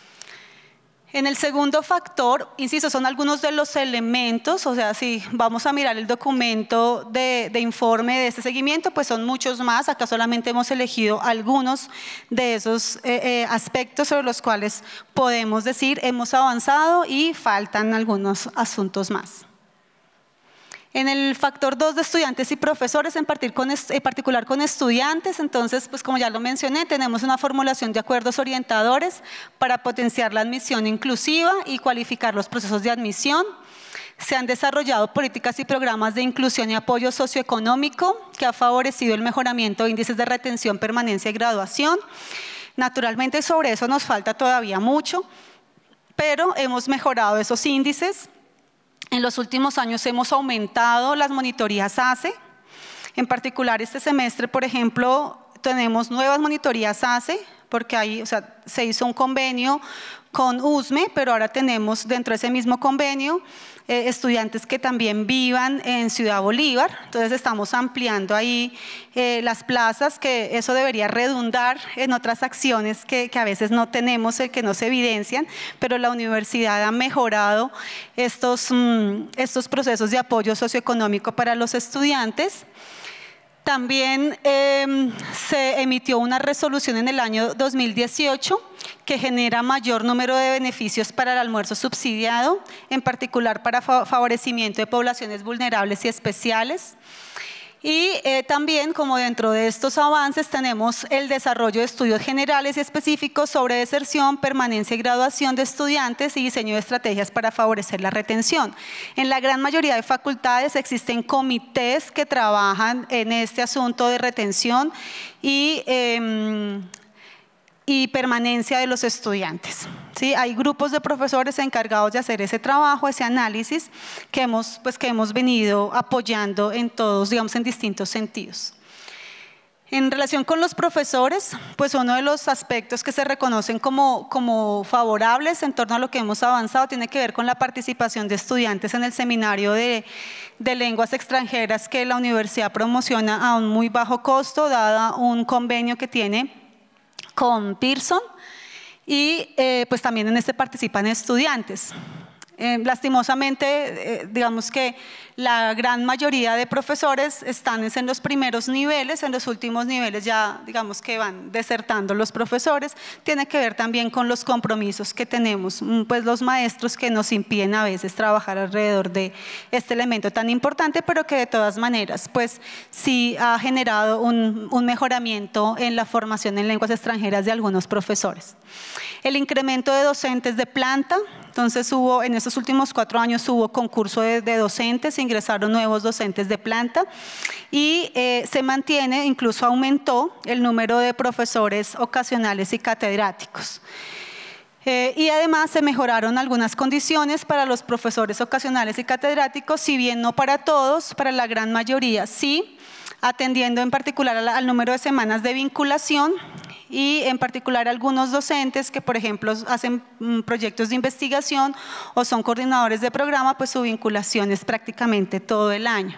En el segundo factor, insisto, son algunos de los elementos, o sea, si vamos a mirar el documento de informe de este seguimiento, pues son muchos más. Acá solamente hemos elegido algunos de esos aspectos sobre los cuales podemos decir hemos avanzado y faltan algunos asuntos más. En el factor 2 de estudiantes y profesores, en particular con estudiantes, entonces, pues como ya lo mencioné, tenemos una formulación de acuerdos orientadores para potenciar la admisión inclusiva y cualificar los procesos de admisión. Se han desarrollado políticas y programas de inclusión y apoyo socioeconómico que ha favorecido el mejoramiento de índices de retención, permanencia y graduación. Naturalmente, sobre eso nos falta todavía mucho, pero hemos mejorado esos índices. En los últimos años hemos aumentado las monitorías ACE. En particular, este semestre, por ejemplo, tenemos nuevas monitorías ACE, porque ahí, se hizo un convenio con USME, pero ahora tenemos dentro de ese mismo convenio estudiantes que también vivan en Ciudad Bolívar. Entonces estamos ampliando ahí las plazas, que eso debería redundar en otras acciones que a veces no tenemos, que no se evidencian, pero la universidad ha mejorado estos procesos de apoyo socioeconómico para los estudiantes. También se emitió una resolución en el año 2018 que genera mayor número de beneficios para el almuerzo subsidiado, en particular para favorecimiento de poblaciones vulnerables y especiales. Y también, como dentro de estos avances, tenemos el desarrollo de estudios generales y específicos sobre deserción, permanencia y graduación de estudiantes y diseño de estrategias para favorecer la retención. En la gran mayoría de facultades existen comités que trabajan en este asunto de retención y permanencia de los estudiantes. ¿Sí? Hay grupos de profesores encargados de hacer ese trabajo, ese análisis que hemos venido apoyando en todos, digamos, en distintos sentidos. En relación con los profesores, pues uno de los aspectos que se reconocen como favorables en torno a lo que hemos avanzado tiene que ver con la participación de estudiantes en el seminario de lenguas extranjeras que la universidad promociona a un muy bajo costo, dada un convenio que tiene con Pearson, y pues también en este participan estudiantes. Lastimosamente, digamos que la gran mayoría de profesores están en los primeros niveles, en los últimos niveles ya digamos que van desertando los profesores. Tiene que ver también con los compromisos que tenemos, pues los maestros, que nos impiden a veces trabajar alrededor de este elemento tan importante, pero que de todas maneras pues sí ha generado un mejoramiento en la formación en lenguas extranjeras de algunos profesores. El incremento de docentes de planta, entonces en estos últimos 4 años hubo concurso de docentes, ingresaron nuevos docentes de planta y se mantiene, incluso aumentó el número de profesores ocasionales y catedráticos. Y además se mejoraron algunas condiciones para los profesores ocasionales y catedráticos, si bien no para todos, para la gran mayoría sí, atendiendo en particular al número de semanas de vinculación y en particular algunos docentes que, por ejemplo, hacen proyectos de investigación o son coordinadores de programa, pues su vinculación es prácticamente todo el año.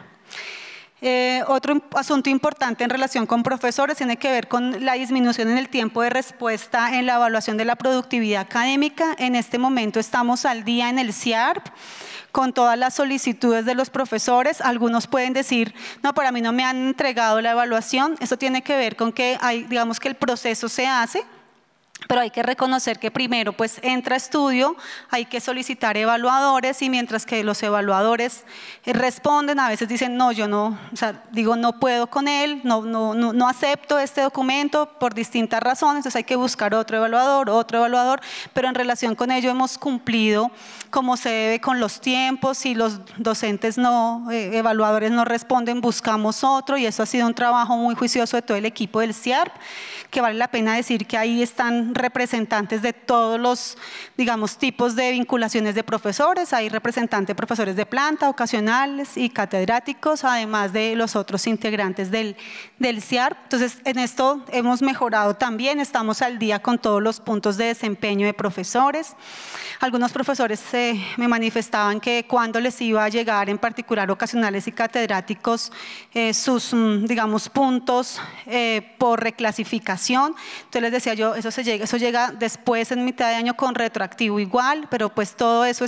Otro asunto importante en relación con profesores tiene que ver con la disminución en el tiempo de respuesta en la evaluación de la productividad académica. En este momento estamos al día en el CIARP con todas las solicitudes de los profesores. Algunos pueden decir, no, para mí no me han entregado la evaluación. Eso tiene que ver con que digamos que el proceso se hace, pero hay que reconocer que primero pues entra estudio, hay que solicitar evaluadores y mientras que los evaluadores responden, a veces dicen no, yo no, no puedo con él, no acepto este documento por distintas razones, entonces hay que buscar otro evaluador, pero en relación con ello hemos cumplido como se debe con los tiempos. Si los docentes evaluadores no responden, buscamos otro, y eso ha sido un trabajo muy juicioso de todo el equipo del CIARP, que vale la pena decir que ahí están representantes de todos los, digamos, tipos de vinculaciones de profesores. Hay representantes de profesores de planta, ocasionales y catedráticos, además de los otros integrantes del CIARP. Entonces, en esto hemos mejorado también, estamos al día con todos los puntos de desempeño de profesores. Algunos profesores me manifestaban que cuando les iba a llegar, en particular ocasionales y catedráticos, sus, digamos, puntos por reclasificación. Entonces les decía yo, eso llega después en mitad de año con retroactivo igual, pero pues todo eso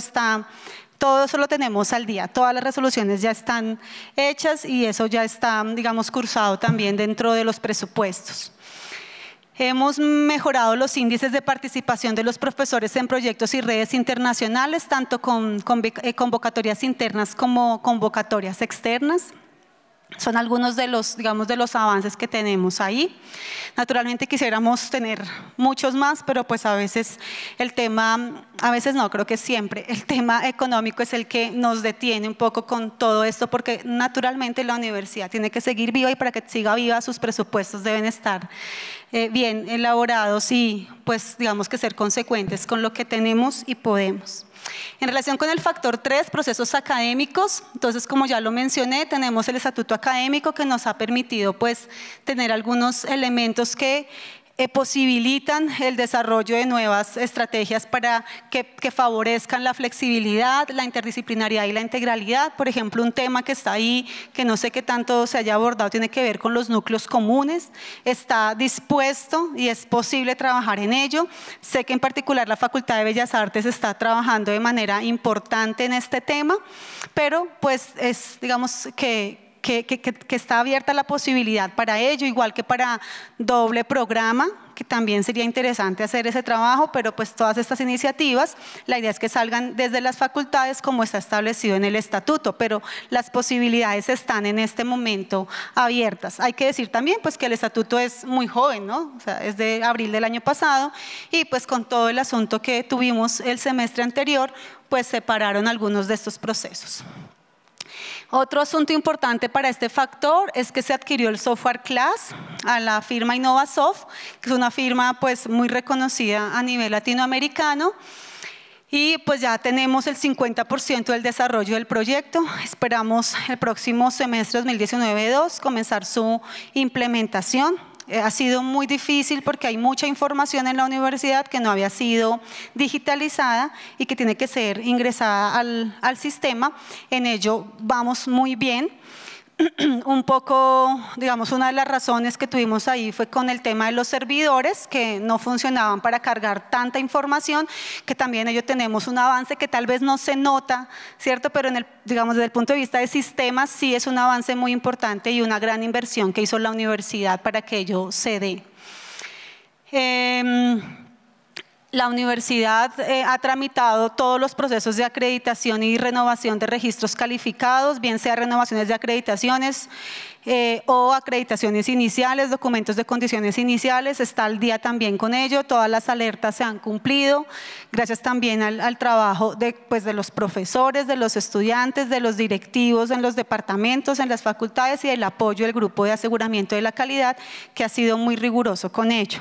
lo tenemos al día, todas las resoluciones ya están hechas y eso ya está, digamos, cursado también dentro de los presupuestos. Hemos mejorado los índices de participación de los profesores en proyectos y redes internacionales, tanto con convocatorias internas como convocatorias externas. Son algunos de los, digamos, de los avances que tenemos ahí. Naturalmente quisiéramos tener muchos más, pero pues a veces el tema, a veces no, creo que siempre, el tema económico es el que nos detiene un poco con todo esto, porque naturalmente la universidad tiene que seguir viva y para que siga viva sus presupuestos deben estar bien elaborados y pues digamos que ser consecuentes con lo que tenemos y podemos. En relación con el factor 3, procesos académicos, entonces como ya lo mencioné, tenemos el estatuto académico que nos ha permitido pues tener algunos elementos que posibilitan el desarrollo de nuevas estrategias para que favorezcan la flexibilidad, la interdisciplinariedad y la integralidad. Por ejemplo, un tema que está ahí, que no sé qué tanto se haya abordado, tiene que ver con los núcleos comunes. Está dispuesto y es posible trabajar en ello. Sé que en particular la Facultad de Bellas Artes está trabajando de manera importante en este tema, pero pues es, digamos que está abierta la posibilidad para ello, igual que para doble programa, que también sería interesante hacer ese trabajo, pero pues todas estas iniciativas, la idea es que salgan desde las facultades como está establecido en el estatuto, pero las posibilidades están en este momento abiertas. Hay que decir también pues que el estatuto es muy joven, ¿no? O sea, es de abril del año pasado y pues con todo el asunto que tuvimos el semestre anterior, pues se pararon algunos de estos procesos. Otro asunto importante para este factor es que se adquirió el software Class a la firma Innovasoft, que es una firma pues muy reconocida a nivel latinoamericano, y pues ya tenemos el 50% del desarrollo del proyecto. Esperamos el próximo semestre 2019-2 comenzar su implementación. Ha sido muy difícil porque hay mucha información en la universidad que no había sido digitalizada y que tiene que ser ingresada al sistema. En ello vamos muy bien. Un poco, digamos, una de las razones que tuvimos ahí fue con el tema de los servidores que no funcionaban para cargar tanta información, que también ello tenemos un avance que tal vez no se nota, ¿cierto? Pero digamos, desde el punto de vista de sistemas sí es un avance muy importante y una gran inversión que hizo la universidad para que ello se dé. La universidad ha tramitado todos los procesos de acreditación y renovación de registros calificados, bien sea renovaciones de acreditaciones o acreditaciones iniciales, documentos de condiciones iniciales, está al día también con ello, todas las alertas se han cumplido, gracias también al trabajo de los profesores, de los estudiantes, de los directivos en los departamentos, en las facultades y el apoyo del grupo de aseguramiento de la calidad que ha sido muy riguroso con ello.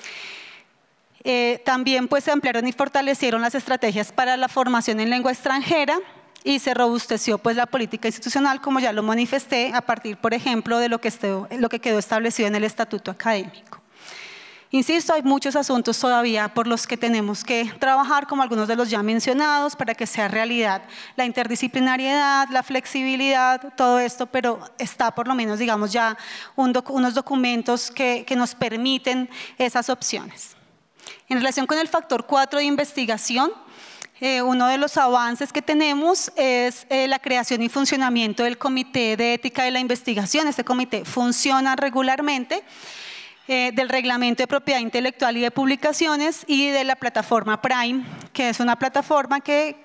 También pues se ampliaron y fortalecieron las estrategias para la formación en lengua extranjera y se robusteció pues la política institucional, como ya lo manifesté, a partir, por ejemplo, de lo que quedó establecido en el estatuto académico. Insisto, hay muchos asuntos todavía por los que tenemos que trabajar, como algunos de los ya mencionados, para que sea realidad la interdisciplinariedad, la flexibilidad, todo esto, pero está por lo menos, digamos, ya unos documentos que nos permiten esas opciones. En relación con el factor 4 de investigación, uno de los avances que tenemos es la creación y funcionamiento del Comité de Ética de la Investigación. Este comité funciona regularmente, del Reglamento de Propiedad Intelectual y de Publicaciones y de la plataforma Prime, que es una plataforma que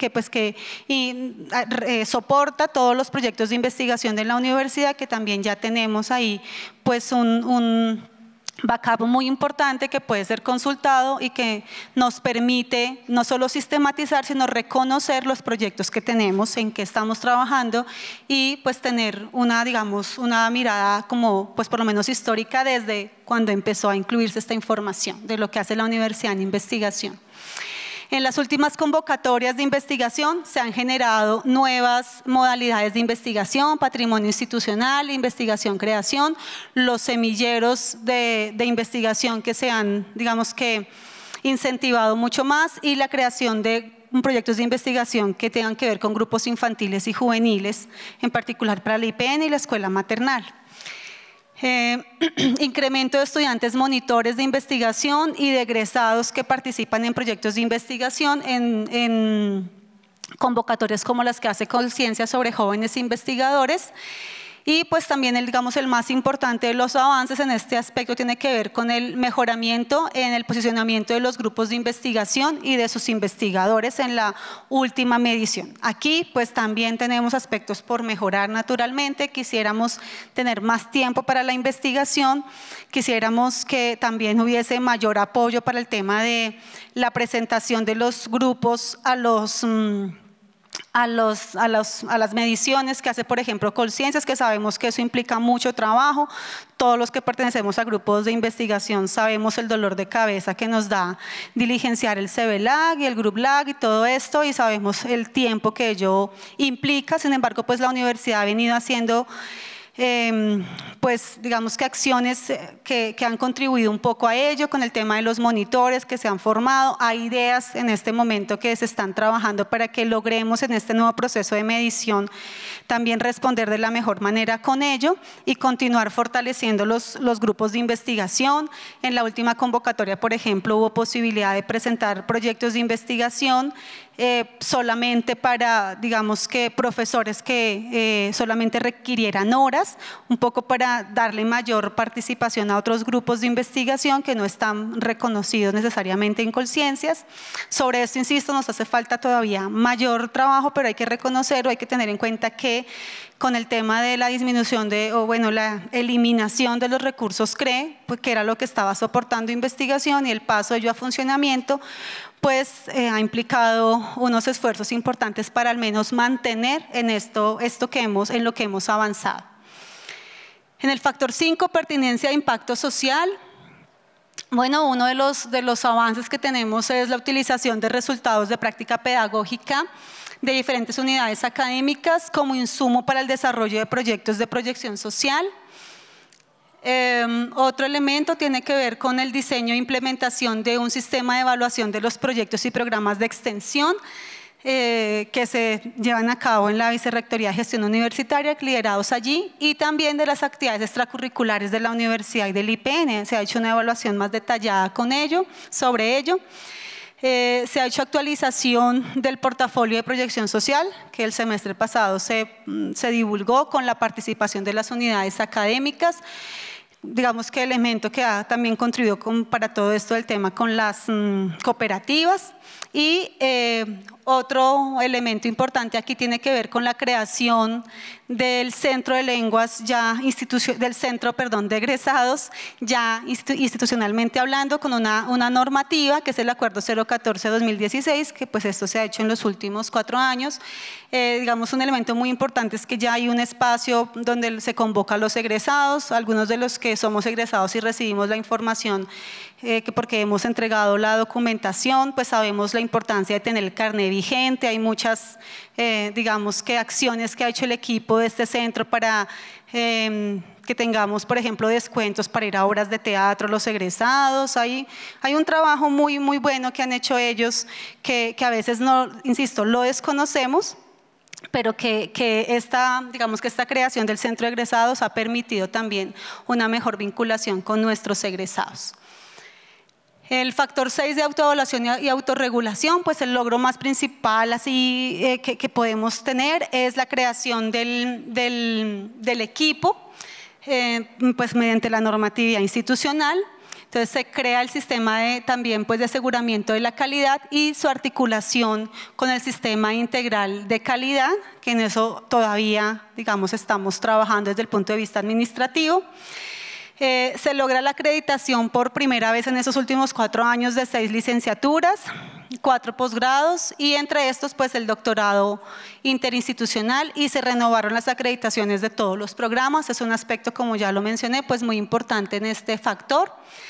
soporta todos los proyectos de investigación de la universidad, que también ya tenemos ahí pues un backup muy importante que puede ser consultado y que nos permite no solo sistematizar, sino reconocer los proyectos que tenemos, en que estamos trabajando y pues tener una mirada como pues por lo menos histórica desde cuando empezó a incluirse esta información de lo que hace la universidad en investigación. En las últimas convocatorias de investigación se han generado nuevas modalidades de investigación, patrimonio institucional, investigación-creación, los semilleros de investigación que se han, digamos que, incentivado mucho más y la creación de proyectos de investigación que tengan que ver con grupos infantiles y juveniles, en particular para la IPN y la escuela maternal. Incremento de estudiantes monitores de investigación y de egresados que participan en proyectos de investigación en convocatorias como las que hace Conciencia sobre Jóvenes Investigadores Y pues también digamos, el más importante de los avances en este aspecto tiene que ver con el mejoramiento en el posicionamiento de los grupos de investigación y de sus investigadores en la última medición. Aquí pues también tenemos aspectos por mejorar naturalmente, quisiéramos tener más tiempo para la investigación, quisiéramos que también hubiese mayor apoyo para el tema de la presentación de los grupos a las mediciones que hace, por ejemplo, Colciencias, que sabemos que eso implica mucho trabajo. Todos los que pertenecemos a grupos de investigación sabemos el dolor de cabeza que nos da diligenciar el CBLAG y el GRUBLAG y todo esto, y sabemos el tiempo que ello implica. Sin embargo, pues la universidad ha venido haciendo pues digamos que acciones que han contribuido un poco a ello, con el tema de los monitores que se han formado. Hay ideas en este momento que se están trabajando para que logremos en este nuevo proceso de medición también responder de la mejor manera con ello y continuar fortaleciendo los grupos de investigación. En la última convocatoria, por ejemplo, hubo posibilidad de presentar proyectos de investigación solamente para, digamos que profesores que solamente requirieran horas, un poco para darle mayor participación a otros grupos de investigación que no están reconocidos necesariamente en Colciencias. Sobre esto, insisto, nos hace falta todavía mayor trabajo, pero hay que reconocerlo, hay que tener en cuenta que con el tema de la disminución la eliminación de los recursos CRE, pues, que era lo que estaba soportando investigación, y el paso de ello a funcionamiento, pues ha implicado unos esfuerzos importantes para al menos mantener en en lo que hemos avanzado. En el factor 5, pertinencia de impacto social. Bueno, uno de los avances que tenemos es la utilización de resultados de práctica pedagógica de diferentes unidades académicas como insumo para el desarrollo de proyectos de proyección social. Otro elemento tiene que ver con el diseño e implementación de un sistema de evaluación de los proyectos y programas de extensión que se llevan a cabo en la Vicerrectoría de Gestión Universitaria, liderados allí, y también de las actividades extracurriculares de la universidad y del IPN. Se ha hecho una evaluación más detallada sobre ello. Se ha hecho actualización del portafolio de proyección social, que el semestre pasado se divulgó con la participación de las unidades académicas. Digamos que elemento que ha también contribuido para todo esto del tema con las cooperativas. Y otro elemento importante aquí tiene que ver con la creación del centro de lenguas de egresados, ya institucionalmente hablando, con una normativa que es el Acuerdo 014-2016, que pues esto se ha hecho en los últimos 4 años. Digamos, un elemento muy importante es que ya hay un espacio donde se convoca a los egresados, algunos de los que somos egresados y recibimos la información que porque hemos entregado la documentación, pues sabemos la importancia de tener el carné vigente. Hay muchas, digamos que acciones que ha hecho el equipo de este centro para que tengamos, por ejemplo, descuentos para ir a obras de teatro los egresados. Hay un trabajo muy, muy bueno que han hecho ellos que a veces no, insisto, lo desconocemos, pero digamos que esta creación del centro de egresados ha permitido también una mejor vinculación con nuestros egresados. El factor 6 de autoevaluación y autorregulación, pues el logro más principal así que podemos tener es la creación del equipo, pues mediante la normatividad institucional. Entonces se crea el sistema también pues de aseguramiento de la calidad y su articulación con el sistema integral de calidad, que en eso todavía, digamos, estamos trabajando desde el punto de vista administrativo. Se logra la acreditación por primera vez en esos últimos 4 años de 6 licenciaturas, 4 posgrados y entre estos pues el doctorado interinstitucional, y se renovaron las acreditaciones de todos los programas. Es un aspecto, como ya lo mencioné, pues muy importante en este factor.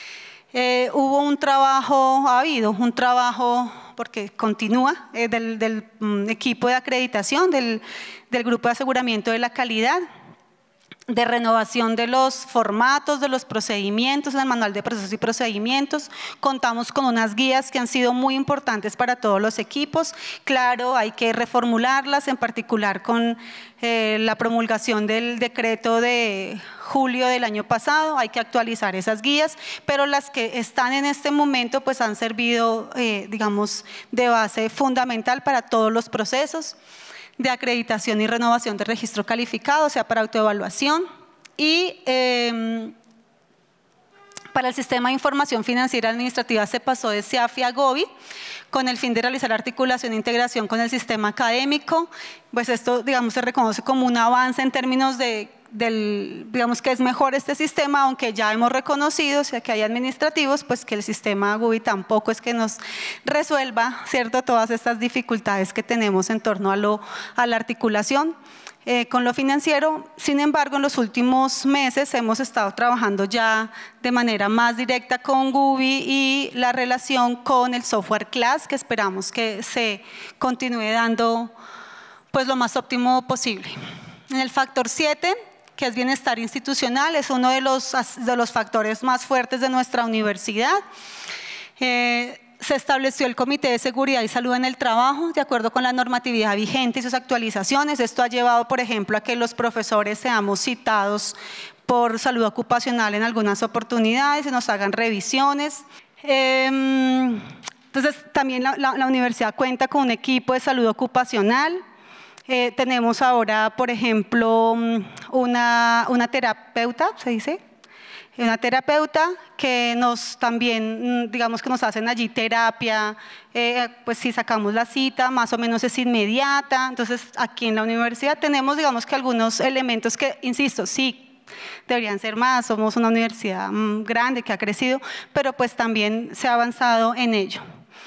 Ha habido un trabajo, porque continúa, del equipo de acreditación, del grupo de aseguramiento de la calidad, de renovación de los formatos, de los procedimientos, del manual de procesos y procedimientos. Contamos con unas guías que han sido muy importantes para todos los equipos. Claro, hay que reformularlas, en particular con la promulgación del decreto de julio del año pasado. Hay que actualizar esas guías, pero las que están en este momento pues han servido, digamos, de base fundamental para todos los procesos. de acreditación y renovación de registro calificado, o sea, para autoevaluación. Y para el sistema de información financiera administrativa se pasó de SEAFI a GOBI con el fin de realizar articulación e integración con el sistema académico. Pues esto, digamos, se reconoce como un avance en términos digamos que es mejor este sistema, aunque ya hemos reconocido, o sea, que hay administrativos, pues que el sistema GUBI tampoco es que nos resuelva, ¿cierto?, todas estas dificultades que tenemos en torno a la articulación. Con lo financiero. Sin embargo, en los últimos meses hemos estado trabajando ya de manera más directa con GUBI y la relación con el software Class, que esperamos que se continúe dando pues lo más óptimo posible. En el factor 7, que es bienestar institucional, es uno de los factores más fuertes de nuestra universidad. Se estableció el Comité de Seguridad y Salud en el Trabajo de acuerdo con la normatividad vigente y sus actualizaciones. Esto ha llevado, por ejemplo, a que los profesores seamos citados por salud ocupacional en algunas oportunidades y nos hagan revisiones. Entonces, también la universidad cuenta con un equipo de salud ocupacional. Tenemos ahora, por ejemplo, una terapeuta, ¿se dice? Una terapeuta que también, digamos que nos hacen allí terapia, pues si sacamos la cita, más o menos es inmediata. Entonces, aquí en la universidad tenemos, digamos que algunos elementos que, insisto, sí, deberían ser más, somos una universidad grande que ha crecido, pero pues también se ha avanzado en ello.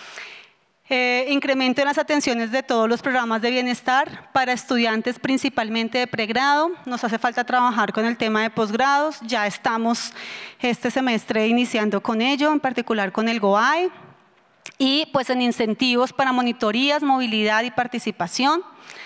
Incremento en las atenciones de todos los programas de bienestar para estudiantes principalmente de pregrado. Nos hace falta trabajar con el tema de posgrados. Ya estamos este semestre iniciando con ello, en particular con el GOAE. Y pues en incentivos para monitorías, movilidad y participación.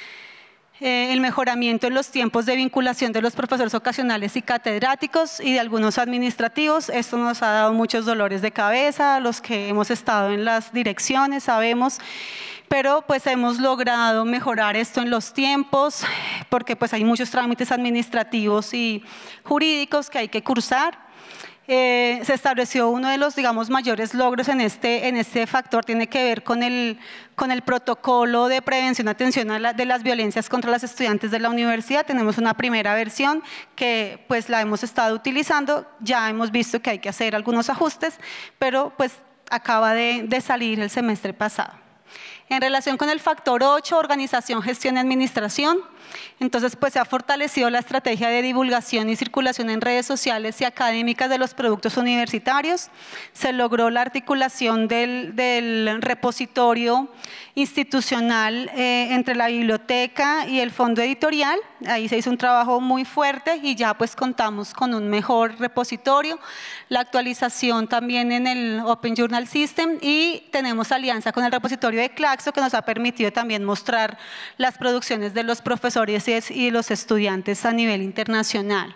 El mejoramiento en los tiempos de vinculación de los profesores ocasionales y catedráticos y de algunos administrativos. Esto nos ha dado muchos dolores de cabeza, los que hemos estado en las direcciones sabemos, pero pues hemos logrado mejorar esto en los tiempos porque pues hay muchos trámites administrativos y jurídicos que hay que cursar. Se estableció uno de los, digamos, mayores logros en este factor, tiene que ver con el protocolo de prevención y atención de las violencias contra los estudiantes de la universidad. Tenemos una primera versión que pues la hemos estado utilizando, ya hemos visto que hay que hacer algunos ajustes, pero pues acaba de salir el semestre pasado. En relación con el factor 8, organización, gestión y administración, entonces pues se ha fortalecido la estrategia de divulgación y circulación en redes sociales y académicas de los productos universitarios. Se logró la articulación del repositorio institucional entre la biblioteca y el fondo editorial. Ahí se hizo un trabajo muy fuerte y ya pues contamos con un mejor repositorio. La actualización también en el Open Journal System y tenemos alianza con el repositorio de Claxo que nos ha permitido también mostrar las producciones de los profesores y los estudiantes a nivel internacional.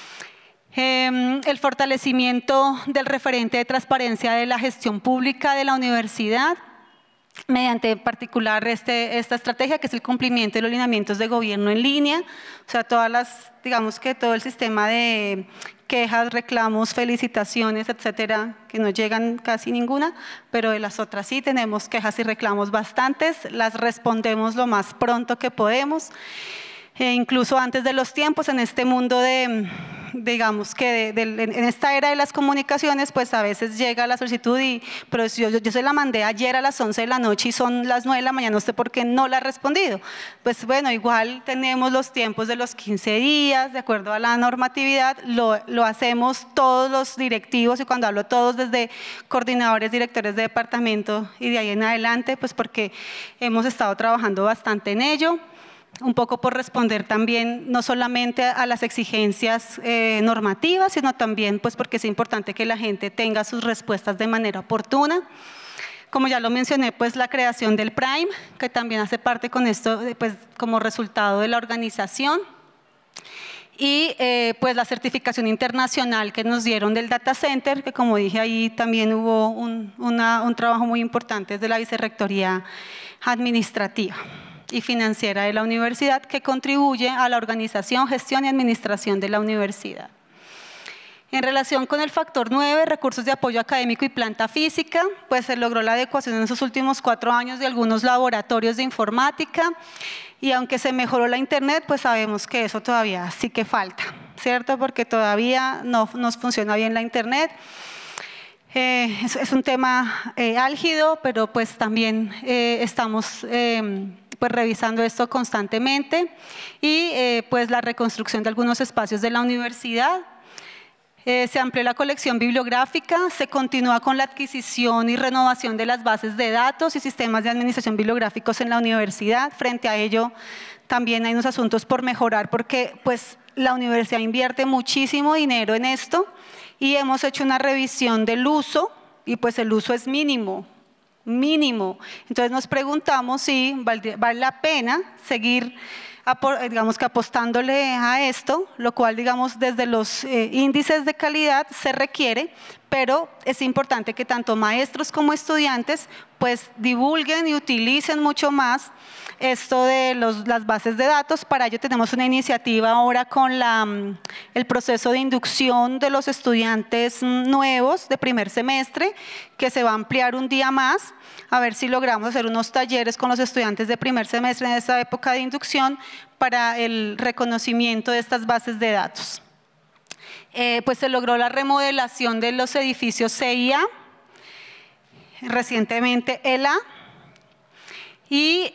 El fortalecimiento del referente de transparencia de la gestión pública de la universidad mediante en particular esta estrategia que es el cumplimiento de los lineamientos de gobierno en línea, o sea, digamos que todo el sistema de quejas, reclamos, felicitaciones, etcétera, que no llegan casi ninguna, pero de las otras sí tenemos quejas y reclamos bastantes, las respondemos lo más pronto que podemos. Incluso antes de los tiempos, en este mundo digamos que en esta era de las comunicaciones, pues a veces llega la solicitud pero yo se la mandé ayer a las 11 de la noche y son las 9 de la mañana, no sé por qué no la ha respondido. Pues bueno, igual tenemos los tiempos de los 15 días, de acuerdo a la normatividad, lo hacemos todos los directivos y cuando hablo todos desde coordinadores, directores de departamento y de ahí en adelante, pues porque hemos estado trabajando bastante en ello. Un poco por responder también no solamente a las exigencias normativas, sino también pues porque es importante que la gente tenga sus respuestas de manera oportuna. Como ya lo mencioné, pues la creación del Prime, que también hace parte con esto pues, como resultado de la organización. Y pues la certificación internacional que nos dieron del Data Center, que como dije ahí también hubo un trabajo muy importante desde la Vicerrectoría Administrativa y Financiera de la universidad que contribuye a la organización, gestión y administración de la universidad. En relación con el factor 9, recursos de apoyo académico y planta física, pues se logró la adecuación en esos últimos 4 años de algunos laboratorios de informática, y aunque se mejoró la internet, pues sabemos que eso todavía sí que falta, ¿cierto? Porque todavía no nos funciona bien la internet. Es un tema álgido, pero pues también estamos pues revisando esto constantemente, y pues la reconstrucción de algunos espacios de la universidad. Se amplió la colección bibliográfica, se continúa con la adquisición y renovación de las bases de datos y sistemas de administración bibliográficos en la universidad. Frente a ello, también hay unos asuntos por mejorar, porque pues la universidad invierte muchísimo dinero en esto, y hemos hecho una revisión del uso, y pues el uso es mínimo. Entonces nos preguntamos si vale la pena seguir, digamos, que apostándole a esto, lo cual, digamos, desde los índices de calidad se requiere, pero es importante que tanto maestros como estudiantes pues divulguen y utilicen mucho más esto de las bases de datos. Para ello tenemos una iniciativa ahora con el proceso de inducción de los estudiantes nuevos de primer semestre, que se va a ampliar un día más, a ver si logramos hacer unos talleres con los estudiantes de primer semestre en esta época de inducción para el reconocimiento de estas bases de datos. Pues se logró la remodelación de los edificios CIA, recientemente el A, y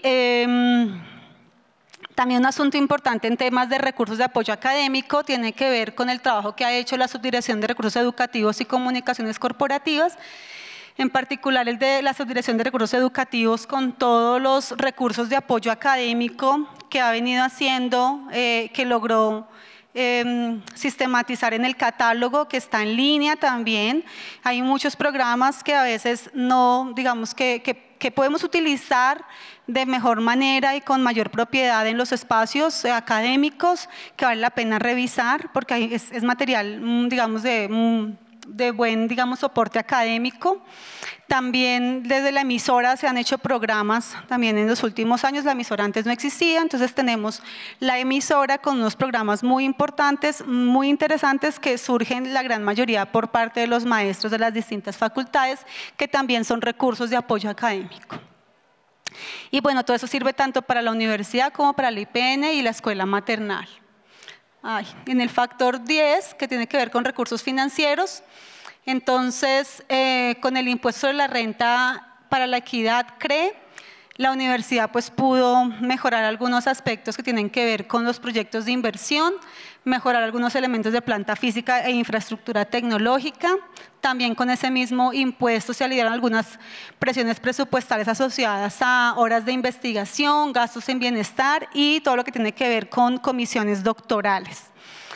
también un asunto importante en temas de recursos de apoyo académico tiene que ver con el trabajo que ha hecho la Subdirección de Recursos Educativos y Comunicaciones Corporativas, en particular el de la Subdirección de Recursos Educativos, con todos los recursos de apoyo académico que ha venido haciendo, que logró sistematizar en el catálogo, que está en línea también. Hay muchos programas que a veces no, digamos que podemos utilizar de mejor manera y con mayor propiedad en los espacios académicos, que vale la pena revisar, porque es material, digamos, de buen, digamos, soporte académico. También desde la emisora se han hecho programas también en los últimos años. La emisora antes no existía, entonces tenemos la emisora con unos programas muy importantes, muy interesantes, que surgen la gran mayoría por parte de los maestros de las distintas facultades, que también son recursos de apoyo académico. Y bueno, todo eso sirve tanto para la universidad como para la IPN y la escuela maternal. En el factor 10, que tiene que ver con recursos financieros, entonces con el impuesto sobre la renta para la equidad CRE, la universidad pues pudo mejorar algunos aspectos que tienen que ver con los proyectos de inversión, mejorar algunos elementos de planta física e infraestructura tecnológica. También con ese mismo impuesto se aliviaron algunas presiones presupuestales asociadas a horas de investigación, gastos en bienestar y todo lo que tiene que ver con comisiones doctorales.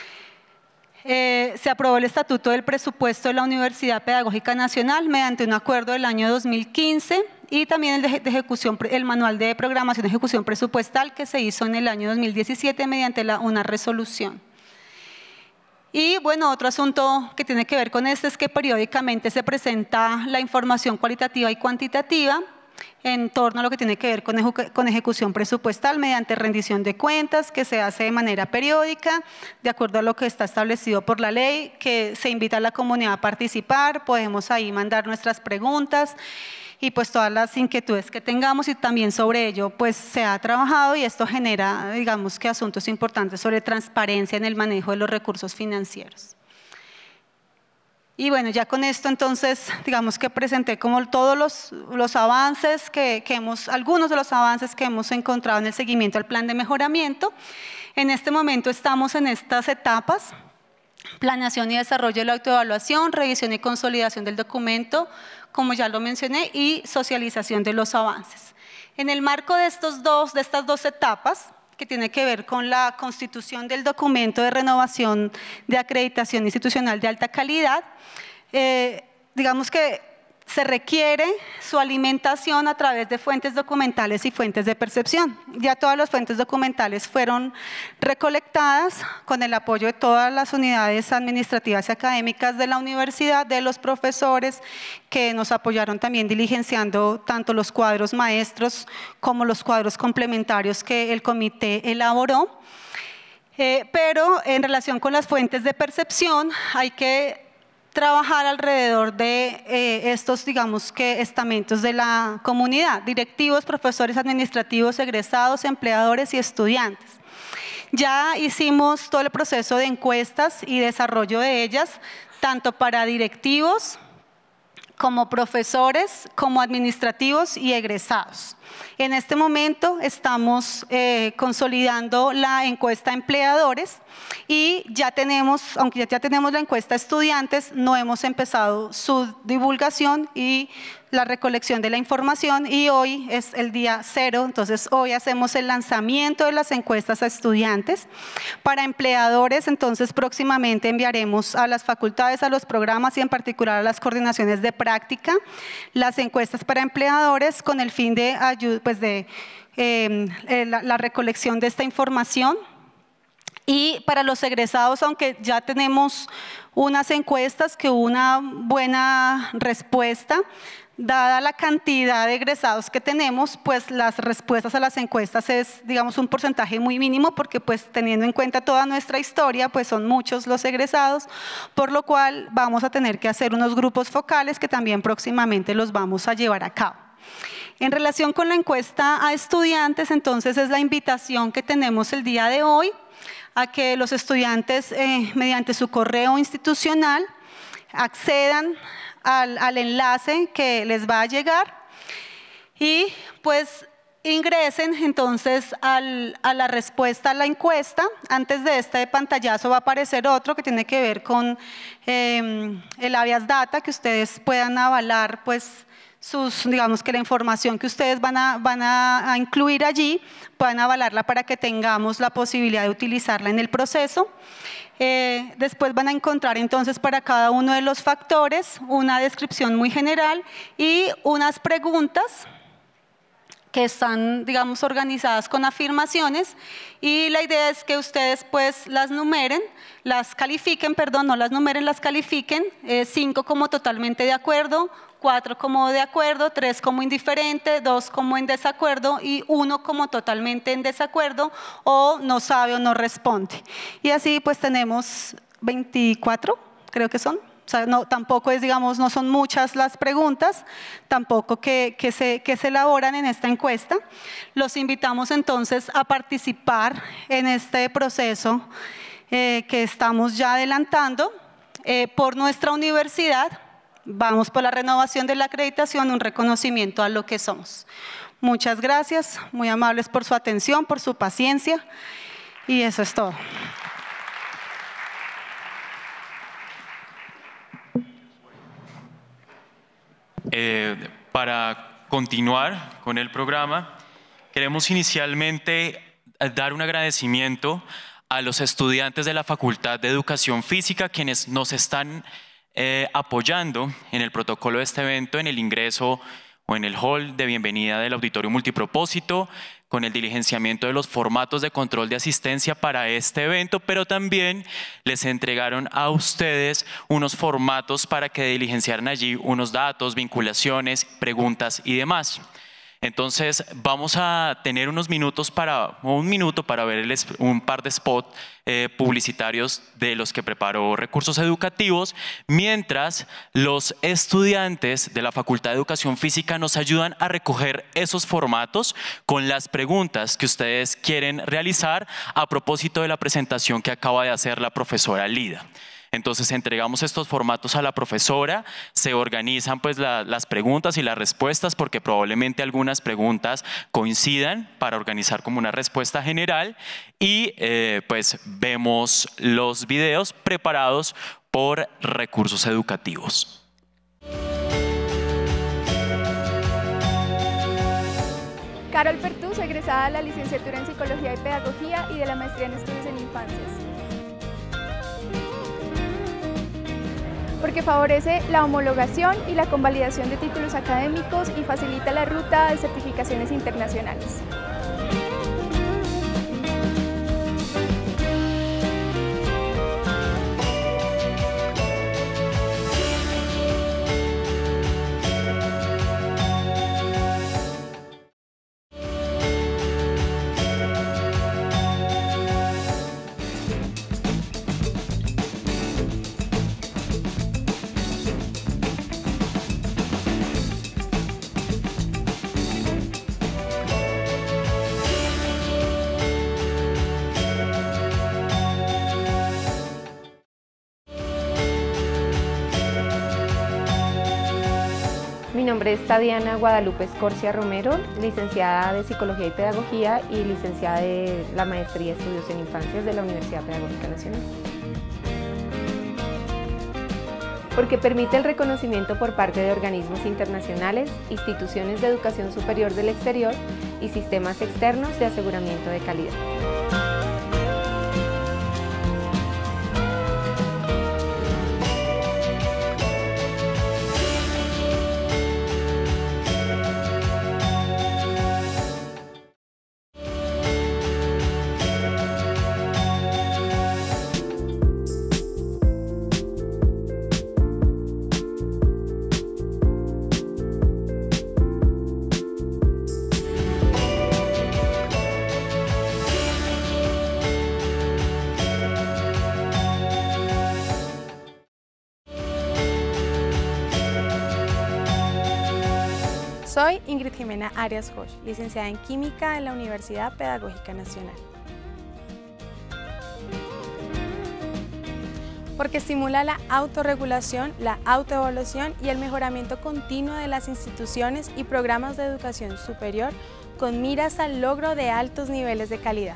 Se aprobó el Estatuto del Presupuesto de la Universidad Pedagógica Nacional mediante un acuerdo del año 2015, y también el Manual de Programación y Ejecución Presupuestal, que se hizo en el año 2017 mediante una resolución. Y bueno, otro asunto que tiene que ver con esto es que periódicamente se presenta la información cualitativa y cuantitativa en torno a lo que tiene que ver con ejecución presupuestal mediante rendición de cuentas, que se hace de manera periódica, de acuerdo a lo que está establecido por la ley, que se invita a la comunidad a participar. Podemos ahí mandar nuestras preguntas y pues todas las inquietudes que tengamos, y también sobre ello pues se ha trabajado, y esto genera, digamos, que asuntos importantes sobre transparencia en el manejo de los recursos financieros. Y bueno, ya con esto entonces, digamos que presenté como todos los avances algunos de los avances que hemos encontrado en el seguimiento al plan de mejoramiento. En este momento estamos en estas etapas: planeación y desarrollo de la autoevaluación, revisión y consolidación del documento, como ya lo mencioné, y socialización de los avances. En el marco de estas dos etapas, que tiene que ver con la constitución del documento de renovación de acreditación institucional de alta calidad, digamos que se requiere su alimentación a través de fuentes documentales y fuentes de percepción. Ya todas las fuentes documentales fueron recolectadas con el apoyo de todas las unidades administrativas y académicas de la universidad, de los profesores que nos apoyaron también diligenciando tanto los cuadros maestros como los cuadros complementarios que el comité elaboró. Pero en relación con las fuentes de percepción hay que trabajar alrededor de estos, digamos que, estamentos de la comunidad: directivos, profesores administrativos, egresados, empleadores y estudiantes. Ya hicimos todo el proceso de encuestas y desarrollo de ellas, tanto para directivos, como profesores, como administrativos y egresados. En este momento estamos consolidando la encuesta a empleadores y ya tenemos, aunque ya tenemos la encuesta a estudiantes, no hemos empezado su divulgación y la recolección de la información, y hoy es el día 0, entonces hoy hacemos el lanzamiento de las encuestas a estudiantes. Para empleadores, entonces próximamente enviaremos a las facultades, a los programas y en particular a las coordinaciones de práctica las encuestas para empleadores con el fin de la recolección de esta información. Y para los egresados, aunque ya tenemos unas encuestas que hubo una buena respuesta, dada la cantidad de egresados que tenemos, pues las respuestas a las encuestas es, digamos, un porcentaje muy mínimo, porque pues teniendo en cuenta toda nuestra historia, pues son muchos los egresados, por lo cual vamos a tener que hacer unos grupos focales que también próximamente los vamos a llevar a cabo. En relación con la encuesta a estudiantes, entonces es la invitación que tenemos el día de hoy a que los estudiantes, mediante su correo institucional, accedan al enlace que les va a llegar y pues ingresen entonces a la respuesta a la encuesta. Antes de este pantallazo va a aparecer otro que tiene que ver con el habeas data, que ustedes puedan avalar pues digamos que la información que ustedes van a incluir allí, puedan avalarla para que tengamos la posibilidad de utilizarla en el proceso. Después van a encontrar entonces para cada uno de los factores una descripción muy general y unas preguntas que están, digamos, organizadas con afirmaciones, y la idea es que ustedes pues las numeren, las califiquen, perdón, no las numeren, las califiquen, 5 como totalmente de acuerdo, 4 como de acuerdo, 3 como indiferente, 2 como en desacuerdo y 1 como totalmente en desacuerdo o no sabe o no responde. Y así pues tenemos 24, creo que son. O sea, no, tampoco es, digamos, no son muchas las preguntas, tampoco que se elaboran en esta encuesta. Los invitamos entonces a participar en este proceso que estamos ya adelantando por nuestra universidad. Vamos por la renovación de la acreditación, un reconocimiento a lo que somos. Muchas gracias, muy amables por su atención, por su paciencia, y eso es todo. Para continuar con el programa, queremos inicialmente dar un agradecimiento a los estudiantes de la Facultad de Educación Física, quienes nos están apoyando en el protocolo de este evento, en el ingreso o en el hall de bienvenida del auditorio multipropósito, con el diligenciamiento de los formatos de control de asistencia para este evento, pero también les entregaron a ustedes unos formatos para que diligenciaran allí unos datos, vinculaciones, preguntas y demás. Entonces vamos a tener un minuto para ver un par de spots publicitarios de los que preparó Recursos Educativos, mientras los estudiantes de la Facultad de Educación Física nos ayudan a recoger esos formatos con las preguntas que ustedes quieren realizar a propósito de la presentación que acaba de hacer la profesora Lida. Entonces entregamos estos formatos a la profesora, se organizan pues las preguntas y las respuestas, porque probablemente algunas preguntas coincidan para organizar como una respuesta general, y pues vemos los videos preparados por Recursos Educativos. Carol Pertús, egresada de la licenciatura en Psicología y Pedagogía y de la maestría en Estudios en Infancias. Porque favorece la homologación y la convalidación de títulos académicos y facilita la ruta de certificaciones internacionales. nombre es Tadiana Guadalupe Escorcia Romero, licenciada de Psicología y Pedagogía y licenciada de la Maestría de Estudios en Infancias de la Universidad Pedagógica Nacional. Porque permite el reconocimiento por parte de organismos internacionales, instituciones de educación superior del exterior y sistemas externos de aseguramiento de calidad. Soy Ingrid Jimena Arias Josh, licenciada en Química en la Universidad Pedagógica Nacional. Porque estimula la autorregulación, la autoevaluación y el mejoramiento continuo de las instituciones y programas de educación superior con miras al logro de altos niveles de calidad.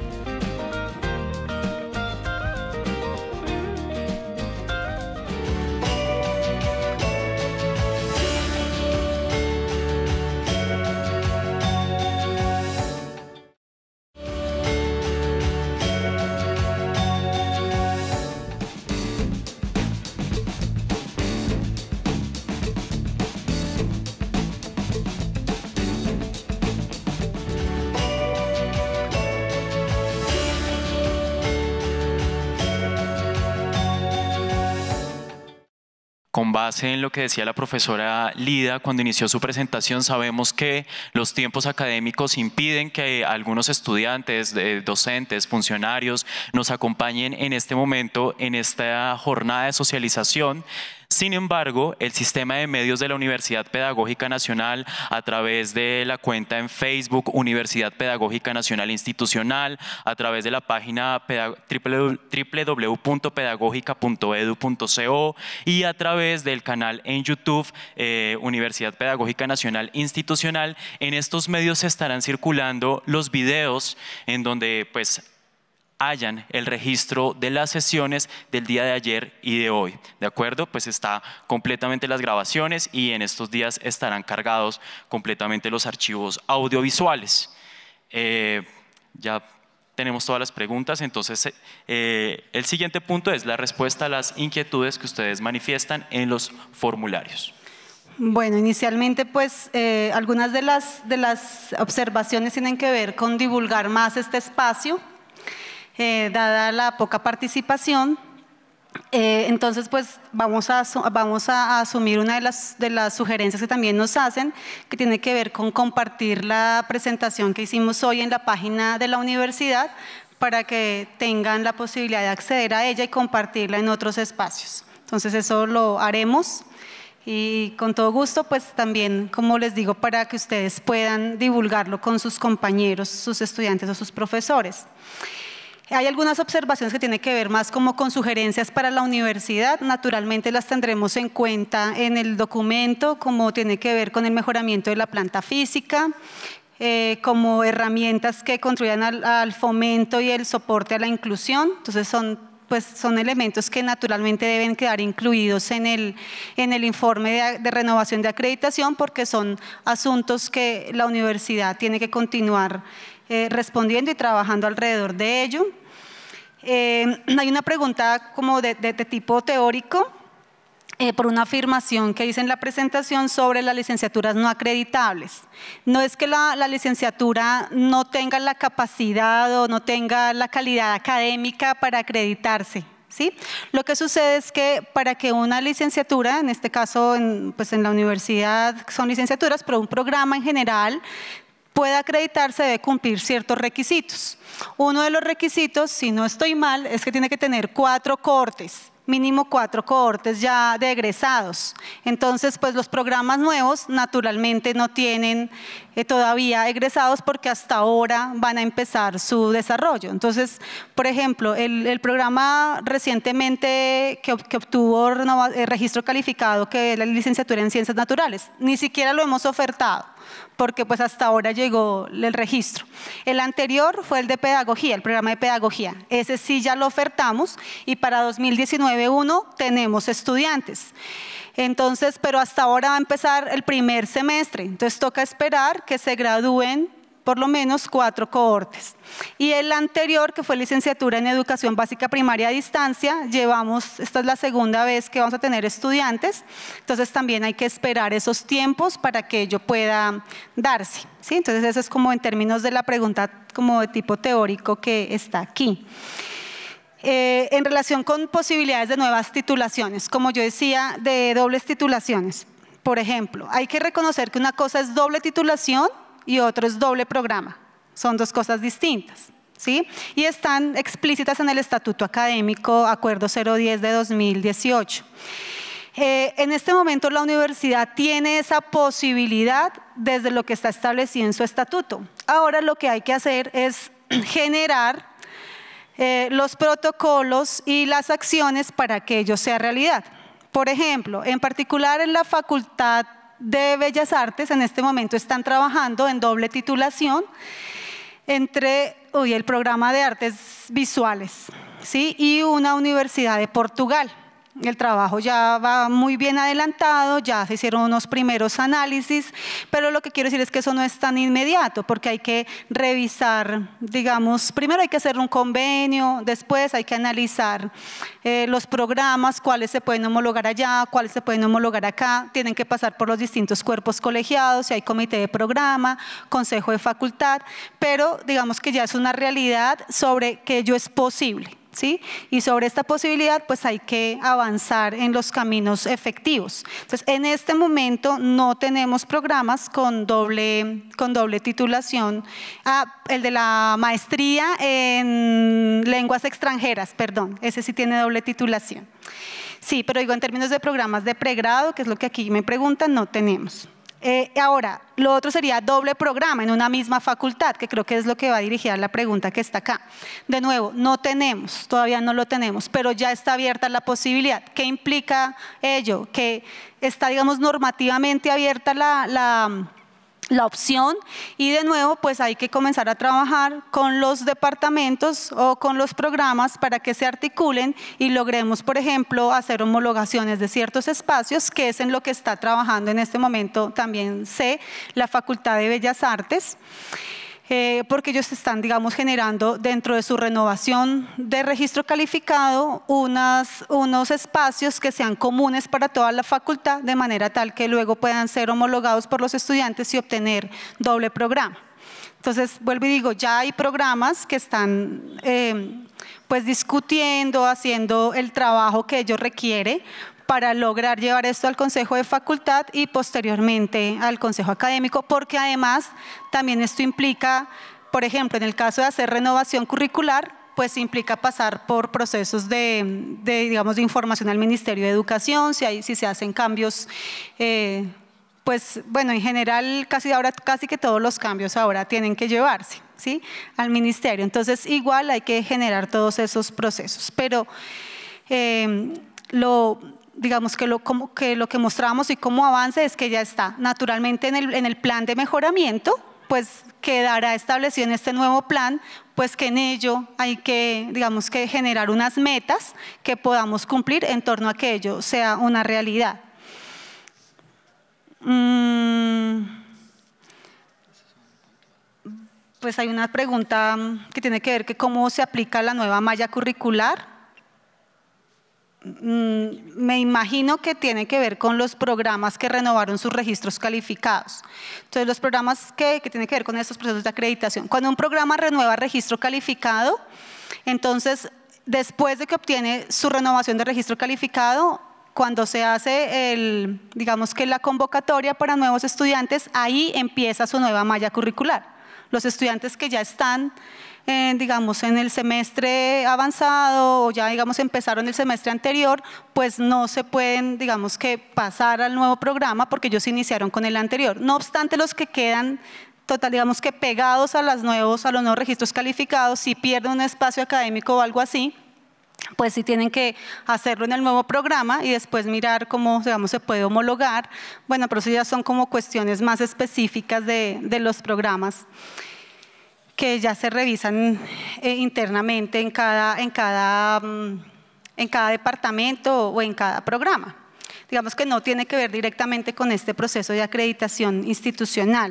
Con base en lo que decía la profesora Lida cuando inició su presentación, sabemos que los tiempos académicos impiden que algunos estudiantes, docentes, funcionarios nos acompañen en este momento, en esta jornada de socialización. Sin embargo, el sistema de medios de la Universidad Pedagógica Nacional, a través de la cuenta en Facebook Universidad Pedagógica Nacional Institucional, a través de la página www.pedagogica.edu.co y a través del canal en YouTube Universidad Pedagógica Nacional Institucional, en estos medios se estarán circulando los videos en donde pues hayan el registro de las sesiones del día de ayer y de hoy, ¿de acuerdo? Pues está completamente las grabaciones y en estos días estarán cargados completamente los archivos audiovisuales. Ya tenemos todas las preguntas, entonces el siguiente punto es la respuesta a las inquietudes que ustedes manifiestan en los formularios. Bueno, inicialmente pues algunas de las observaciones tienen que ver con divulgar más este espacio, dada la poca participación. Entonces pues vamos a asumir una de las sugerencias que también nos hacen, que tiene que ver con compartir la presentación que hicimos hoy en la página de la universidad para que tengan la posibilidad de acceder a ella y compartirla en otros espacios. Entonces eso lo haremos y con todo gusto pues también, como les digo, para que ustedes puedan divulgarlo con sus compañeros, sus estudiantes o sus profesores. Hay algunas observaciones que tienen que ver más como con sugerencias para la universidad, naturalmente las tendremos en cuenta en el documento, como tiene que ver con el mejoramiento de la planta física, como herramientas que contribuyan al fomento y el soporte a la inclusión. Entonces son elementos que naturalmente deben quedar incluidos en el informe de renovación de acreditación, porque son asuntos que la universidad tiene que continuar respondiendo y trabajando alrededor de ello. Hay una pregunta como de tipo teórico por una afirmación que hice en la presentación sobre las licenciaturas no acreditables. No es que la licenciatura no tenga la capacidad o no tenga la calidad académica para acreditarse, ¿sí? Lo que sucede es que para que una licenciatura, en este caso pues en la universidad son licenciaturas, pero un programa en general pueda acreditarse debe cumplir ciertos requisitos. Uno de los requisitos, si no estoy mal, es que tiene que tener 4 cohortes, mínimo 4 cohortes ya de egresados. Entonces, pues los programas nuevos naturalmente no tienen todavía egresados porque hasta ahora van a empezar su desarrollo. Entonces, por ejemplo, el programa recientemente que obtuvo registro calificado, que es la licenciatura en Ciencias Naturales, ni siquiera lo hemos ofertado, porque pues hasta ahora llegó el registro. El anterior fue el de pedagogía, el programa de pedagogía. Ese sí ya lo ofertamos y para 2019-1 tenemos estudiantes. Entonces, pero hasta ahora va a empezar el primer semestre, entonces toca esperar que se gradúen por lo menos 4 cohortes. Y el anterior, que fue licenciatura en Educación Básica Primaria a Distancia, esta es la segunda vez que vamos a tener estudiantes, entonces también hay que esperar esos tiempos para que ello pueda darse, ¿sí? Entonces eso es como en términos de la pregunta como de tipo teórico que está aquí. En relación con posibilidades de nuevas titulaciones, como yo decía, de dobles titulaciones, por ejemplo, hay que reconocer que una cosa es doble titulación y otro es doble programa. Son dos cosas distintas, ¿sí? Y están explícitas en el Estatuto Académico, Acuerdo 010 de 2018. En este momento la universidad tiene esa posibilidad desde lo que está establecido en su estatuto. Ahora lo que hay que hacer es generar los protocolos y las acciones para que ello sea realidad. Por ejemplo, en particular en la Facultad de Bellas Artes, en este momento están trabajando en doble titulación entre el programa de artes visuales, ¿sí? Y una universidad de Portugal. El trabajo ya va muy bien adelantado, ya se hicieron unos primeros análisis, pero lo que quiero decir es que eso no es tan inmediato, porque hay que revisar, digamos, primero hay que hacer un convenio, después hay que analizar los programas, cuáles se pueden homologar allá, cuáles se pueden homologar acá, tienen que pasar por los distintos cuerpos colegiados, si hay comité de programa, consejo de facultad, pero digamos que ya es una realidad sobre que ello es posible. ¿Sí? Y sobre esta posibilidad pues hay que avanzar en los caminos efectivos. Entonces, en este momento no tenemos programas con doble titulación. El de la maestría en lenguas extranjeras, perdón, ese sí tiene doble titulación. Sí, pero digo en términos de programas de pregrado, que es lo que aquí me preguntan, no tenemos. Ahora, lo otro sería doble programa en una misma facultad, que creo que es lo que va dirigida la pregunta que está acá. De nuevo, no tenemos, todavía no lo tenemos, pero ya está abierta la posibilidad. ¿Qué implica ello? Que está, digamos, normativamente abierta la opción y de nuevo pues hay que comenzar a trabajar con los departamentos o con los programas para que se articulen y logremos, por ejemplo, hacer homologaciones de ciertos espacios, que es en lo que está trabajando en este momento también la Facultad de Bellas Artes, porque ellos están, digamos, generando dentro de su renovación de registro calificado unos espacios que sean comunes para toda la facultad, de manera tal que luego puedan ser homologados por los estudiantes y obtener doble programa. Entonces, vuelvo y digo, ya hay programas que están pues discutiendo, haciendo el trabajo que ello requiere para lograr llevar esto al Consejo de Facultad y posteriormente al Consejo Académico, porque además también esto implica, por ejemplo, en el caso de hacer renovación curricular, pues implica pasar por procesos digamos, de información al Ministerio de Educación, si se hacen cambios, pues bueno, en general casi que todos los cambios ahora tienen que llevarse, ¿sí?, al Ministerio. Entonces igual hay que generar todos esos procesos, pero digamos que lo que mostrábamos y cómo avance es que ya está naturalmente en el plan de mejoramiento, pues quedará establecido en este nuevo plan, pues que en ello hay que, digamos, que generar unas metas que podamos cumplir en torno a que ello sea una realidad. Pues hay una pregunta que tiene que ver que cómo se aplica la nueva malla curricular. Me imagino que tiene que ver con los programas que renovaron sus registros calificados. Entonces, los programas que tienen que ver con estos procesos de acreditación. Cuando un programa renueva registro calificado, entonces, después de que obtiene su renovación de registro calificado, cuando se hace digamos que la convocatoria para nuevos estudiantes, ahí empieza su nueva malla curricular. Los estudiantes que ya están digamos, en el semestre avanzado o ya, digamos, empezaron el semestre anterior, pues no se pueden, digamos, que pasar al nuevo programa porque ellos iniciaron con el anterior. No obstante, los que quedan total, digamos que pegados a los nuevos registros calificados, si pierden un espacio académico o algo así, pues sí tienen que hacerlo en el nuevo programa y después mirar cómo, digamos, se puede homologar. Bueno, pero eso ya son como cuestiones más específicas de los programas que ya se revisan internamente en cada departamento o en cada programa. Digamos que no tiene que ver directamente con este proceso de acreditación institucional.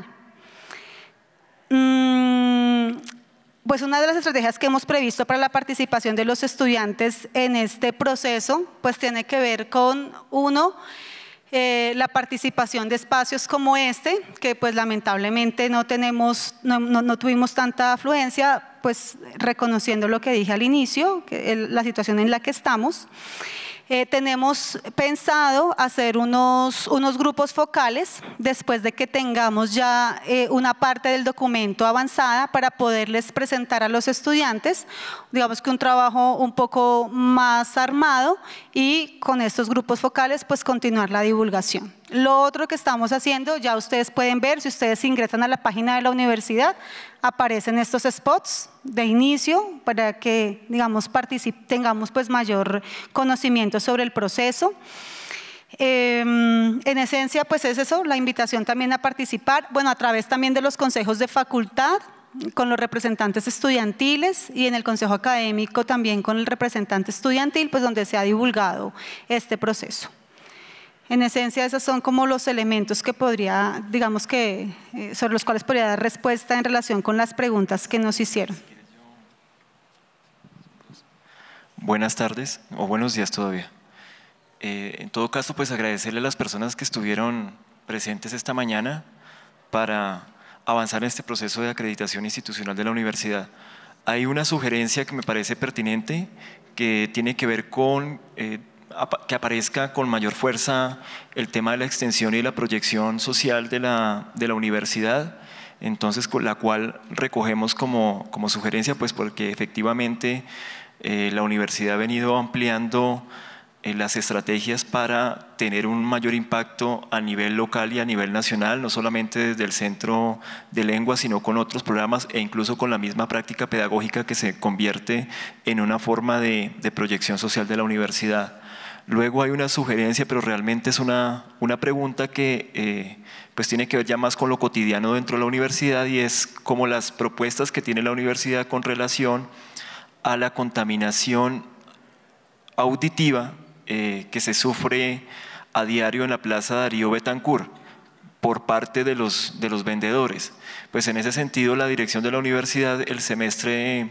Pues una de las estrategias que hemos previsto para la participación de los estudiantes en este proceso, pues tiene que ver con, uno, la participación de espacios como este, que pues lamentablemente no tuvimos tanta afluencia, pues reconociendo lo que dije al inicio, la situación en la que estamos. Tenemos pensado hacer unos grupos focales después de que tengamos ya una parte del documento avanzada para poderles presentar a los estudiantes, digamos que un trabajo un poco más armado y con estos grupos focales pues continuar la divulgación. Lo otro que estamos haciendo, ya ustedes pueden ver, si ustedes ingresan a la página de la universidad, aparecen estos spots de inicio para que, digamos, tengamos pues mayor conocimiento sobre el proceso. En esencia, pues es eso, la invitación también a participar, bueno, a través también de los consejos de facultad, con los representantes estudiantiles y en el consejo académico también con el representante estudiantil, pues donde se ha divulgado este proceso. En esencia, esos son como los elementos que podría, digamos que, sobre los cuales podría dar respuesta en relación con las preguntas que nos hicieron. Buenas tardes, o buenos días todavía. En todo caso, pues agradecerle a las personas que estuvieron presentes esta mañana para avanzar en este proceso de acreditación institucional de la universidad. Hay una sugerencia que me parece pertinente, que tiene que ver con que aparezca con mayor fuerza el tema de la extensión y la proyección social de la universidad, entonces con la cual recogemos como sugerencia, pues porque efectivamente la universidad ha venido ampliando las estrategias para tener un mayor impacto a nivel local y a nivel nacional, no solamente desde el Centro de Lengua, sino con otros programas e incluso con la misma práctica pedagógica que se convierte en una forma de proyección social de la universidad. Luego hay una sugerencia, pero realmente es una pregunta que pues tiene que ver ya más con lo cotidiano dentro de la universidad y es como las propuestas que tiene la universidad con relación a la contaminación auditiva que se sufre a diario en la Plaza Darío Betancourt por parte de los vendedores. Pues en ese sentido la dirección de la universidad el semestre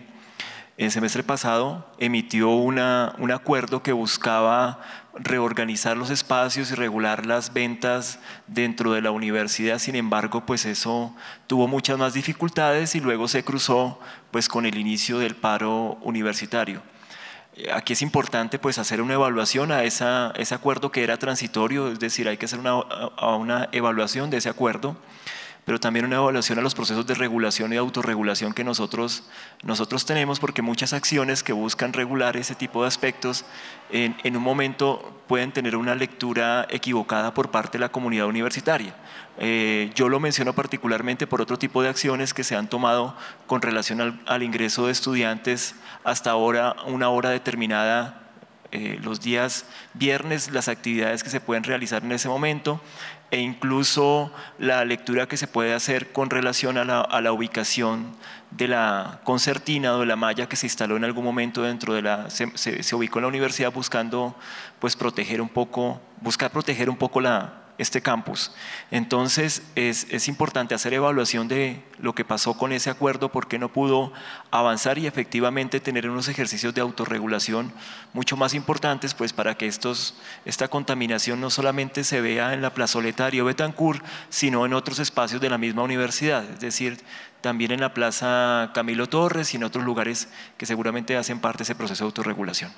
pasado emitió un acuerdo que buscaba reorganizar los espacios y regular las ventas dentro de la universidad. Sin embargo, pues eso tuvo muchas más dificultades y luego se cruzó pues con el inicio del paro universitario. Aquí es importante pues hacer una evaluación a ese acuerdo que era transitorio, es decir, hay que hacer una evaluación de ese acuerdo, pero también una evaluación a los procesos de regulación y autorregulación que nosotros tenemos, porque muchas acciones que buscan regular ese tipo de aspectos en un momento pueden tener una lectura equivocada por parte de la comunidad universitaria. Yo lo menciono particularmente por otro tipo de acciones que se han tomado con relación al ingreso de estudiantes hasta ahora, una hora determinada, los días viernes, las actividades que se pueden realizar en ese momento, e incluso la lectura que se puede hacer con relación a la ubicación de la concertina o de la malla que se instaló en algún momento dentro de se ubicó en la universidad buscando pues buscar proteger un poco este campus. Entonces es importante hacer evaluación de lo que pasó con ese acuerdo, por qué no pudo avanzar y efectivamente tener unos ejercicios de autorregulación mucho más importantes pues para que esta contaminación no solamente se vea en la plazoleta Darío Betancourt, sino en otros espacios de la misma universidad, es decir, también en la Plaza Camilo Torres y en otros lugares que seguramente hacen parte de ese proceso de autorregulación.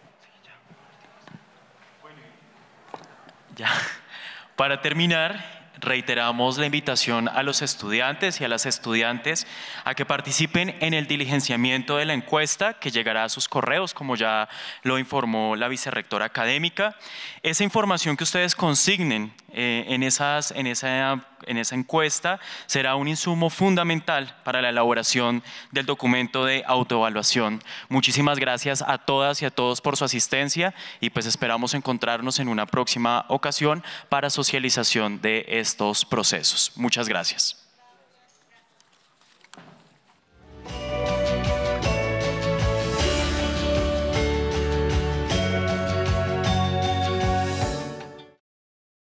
Ya. Para terminar, reiteramos la invitación a los estudiantes y a las estudiantes a que participen en el diligenciamiento de la encuesta que llegará a sus correos, como ya lo informó la vicerrectora académica. Esa información que ustedes consignen en esa encuesta será un insumo fundamental para la elaboración del documento de autoevaluación. Muchísimas gracias a todas y a todos por su asistencia y pues esperamos encontrarnos en una próxima ocasión para socialización de estos procesos. Muchas gracias.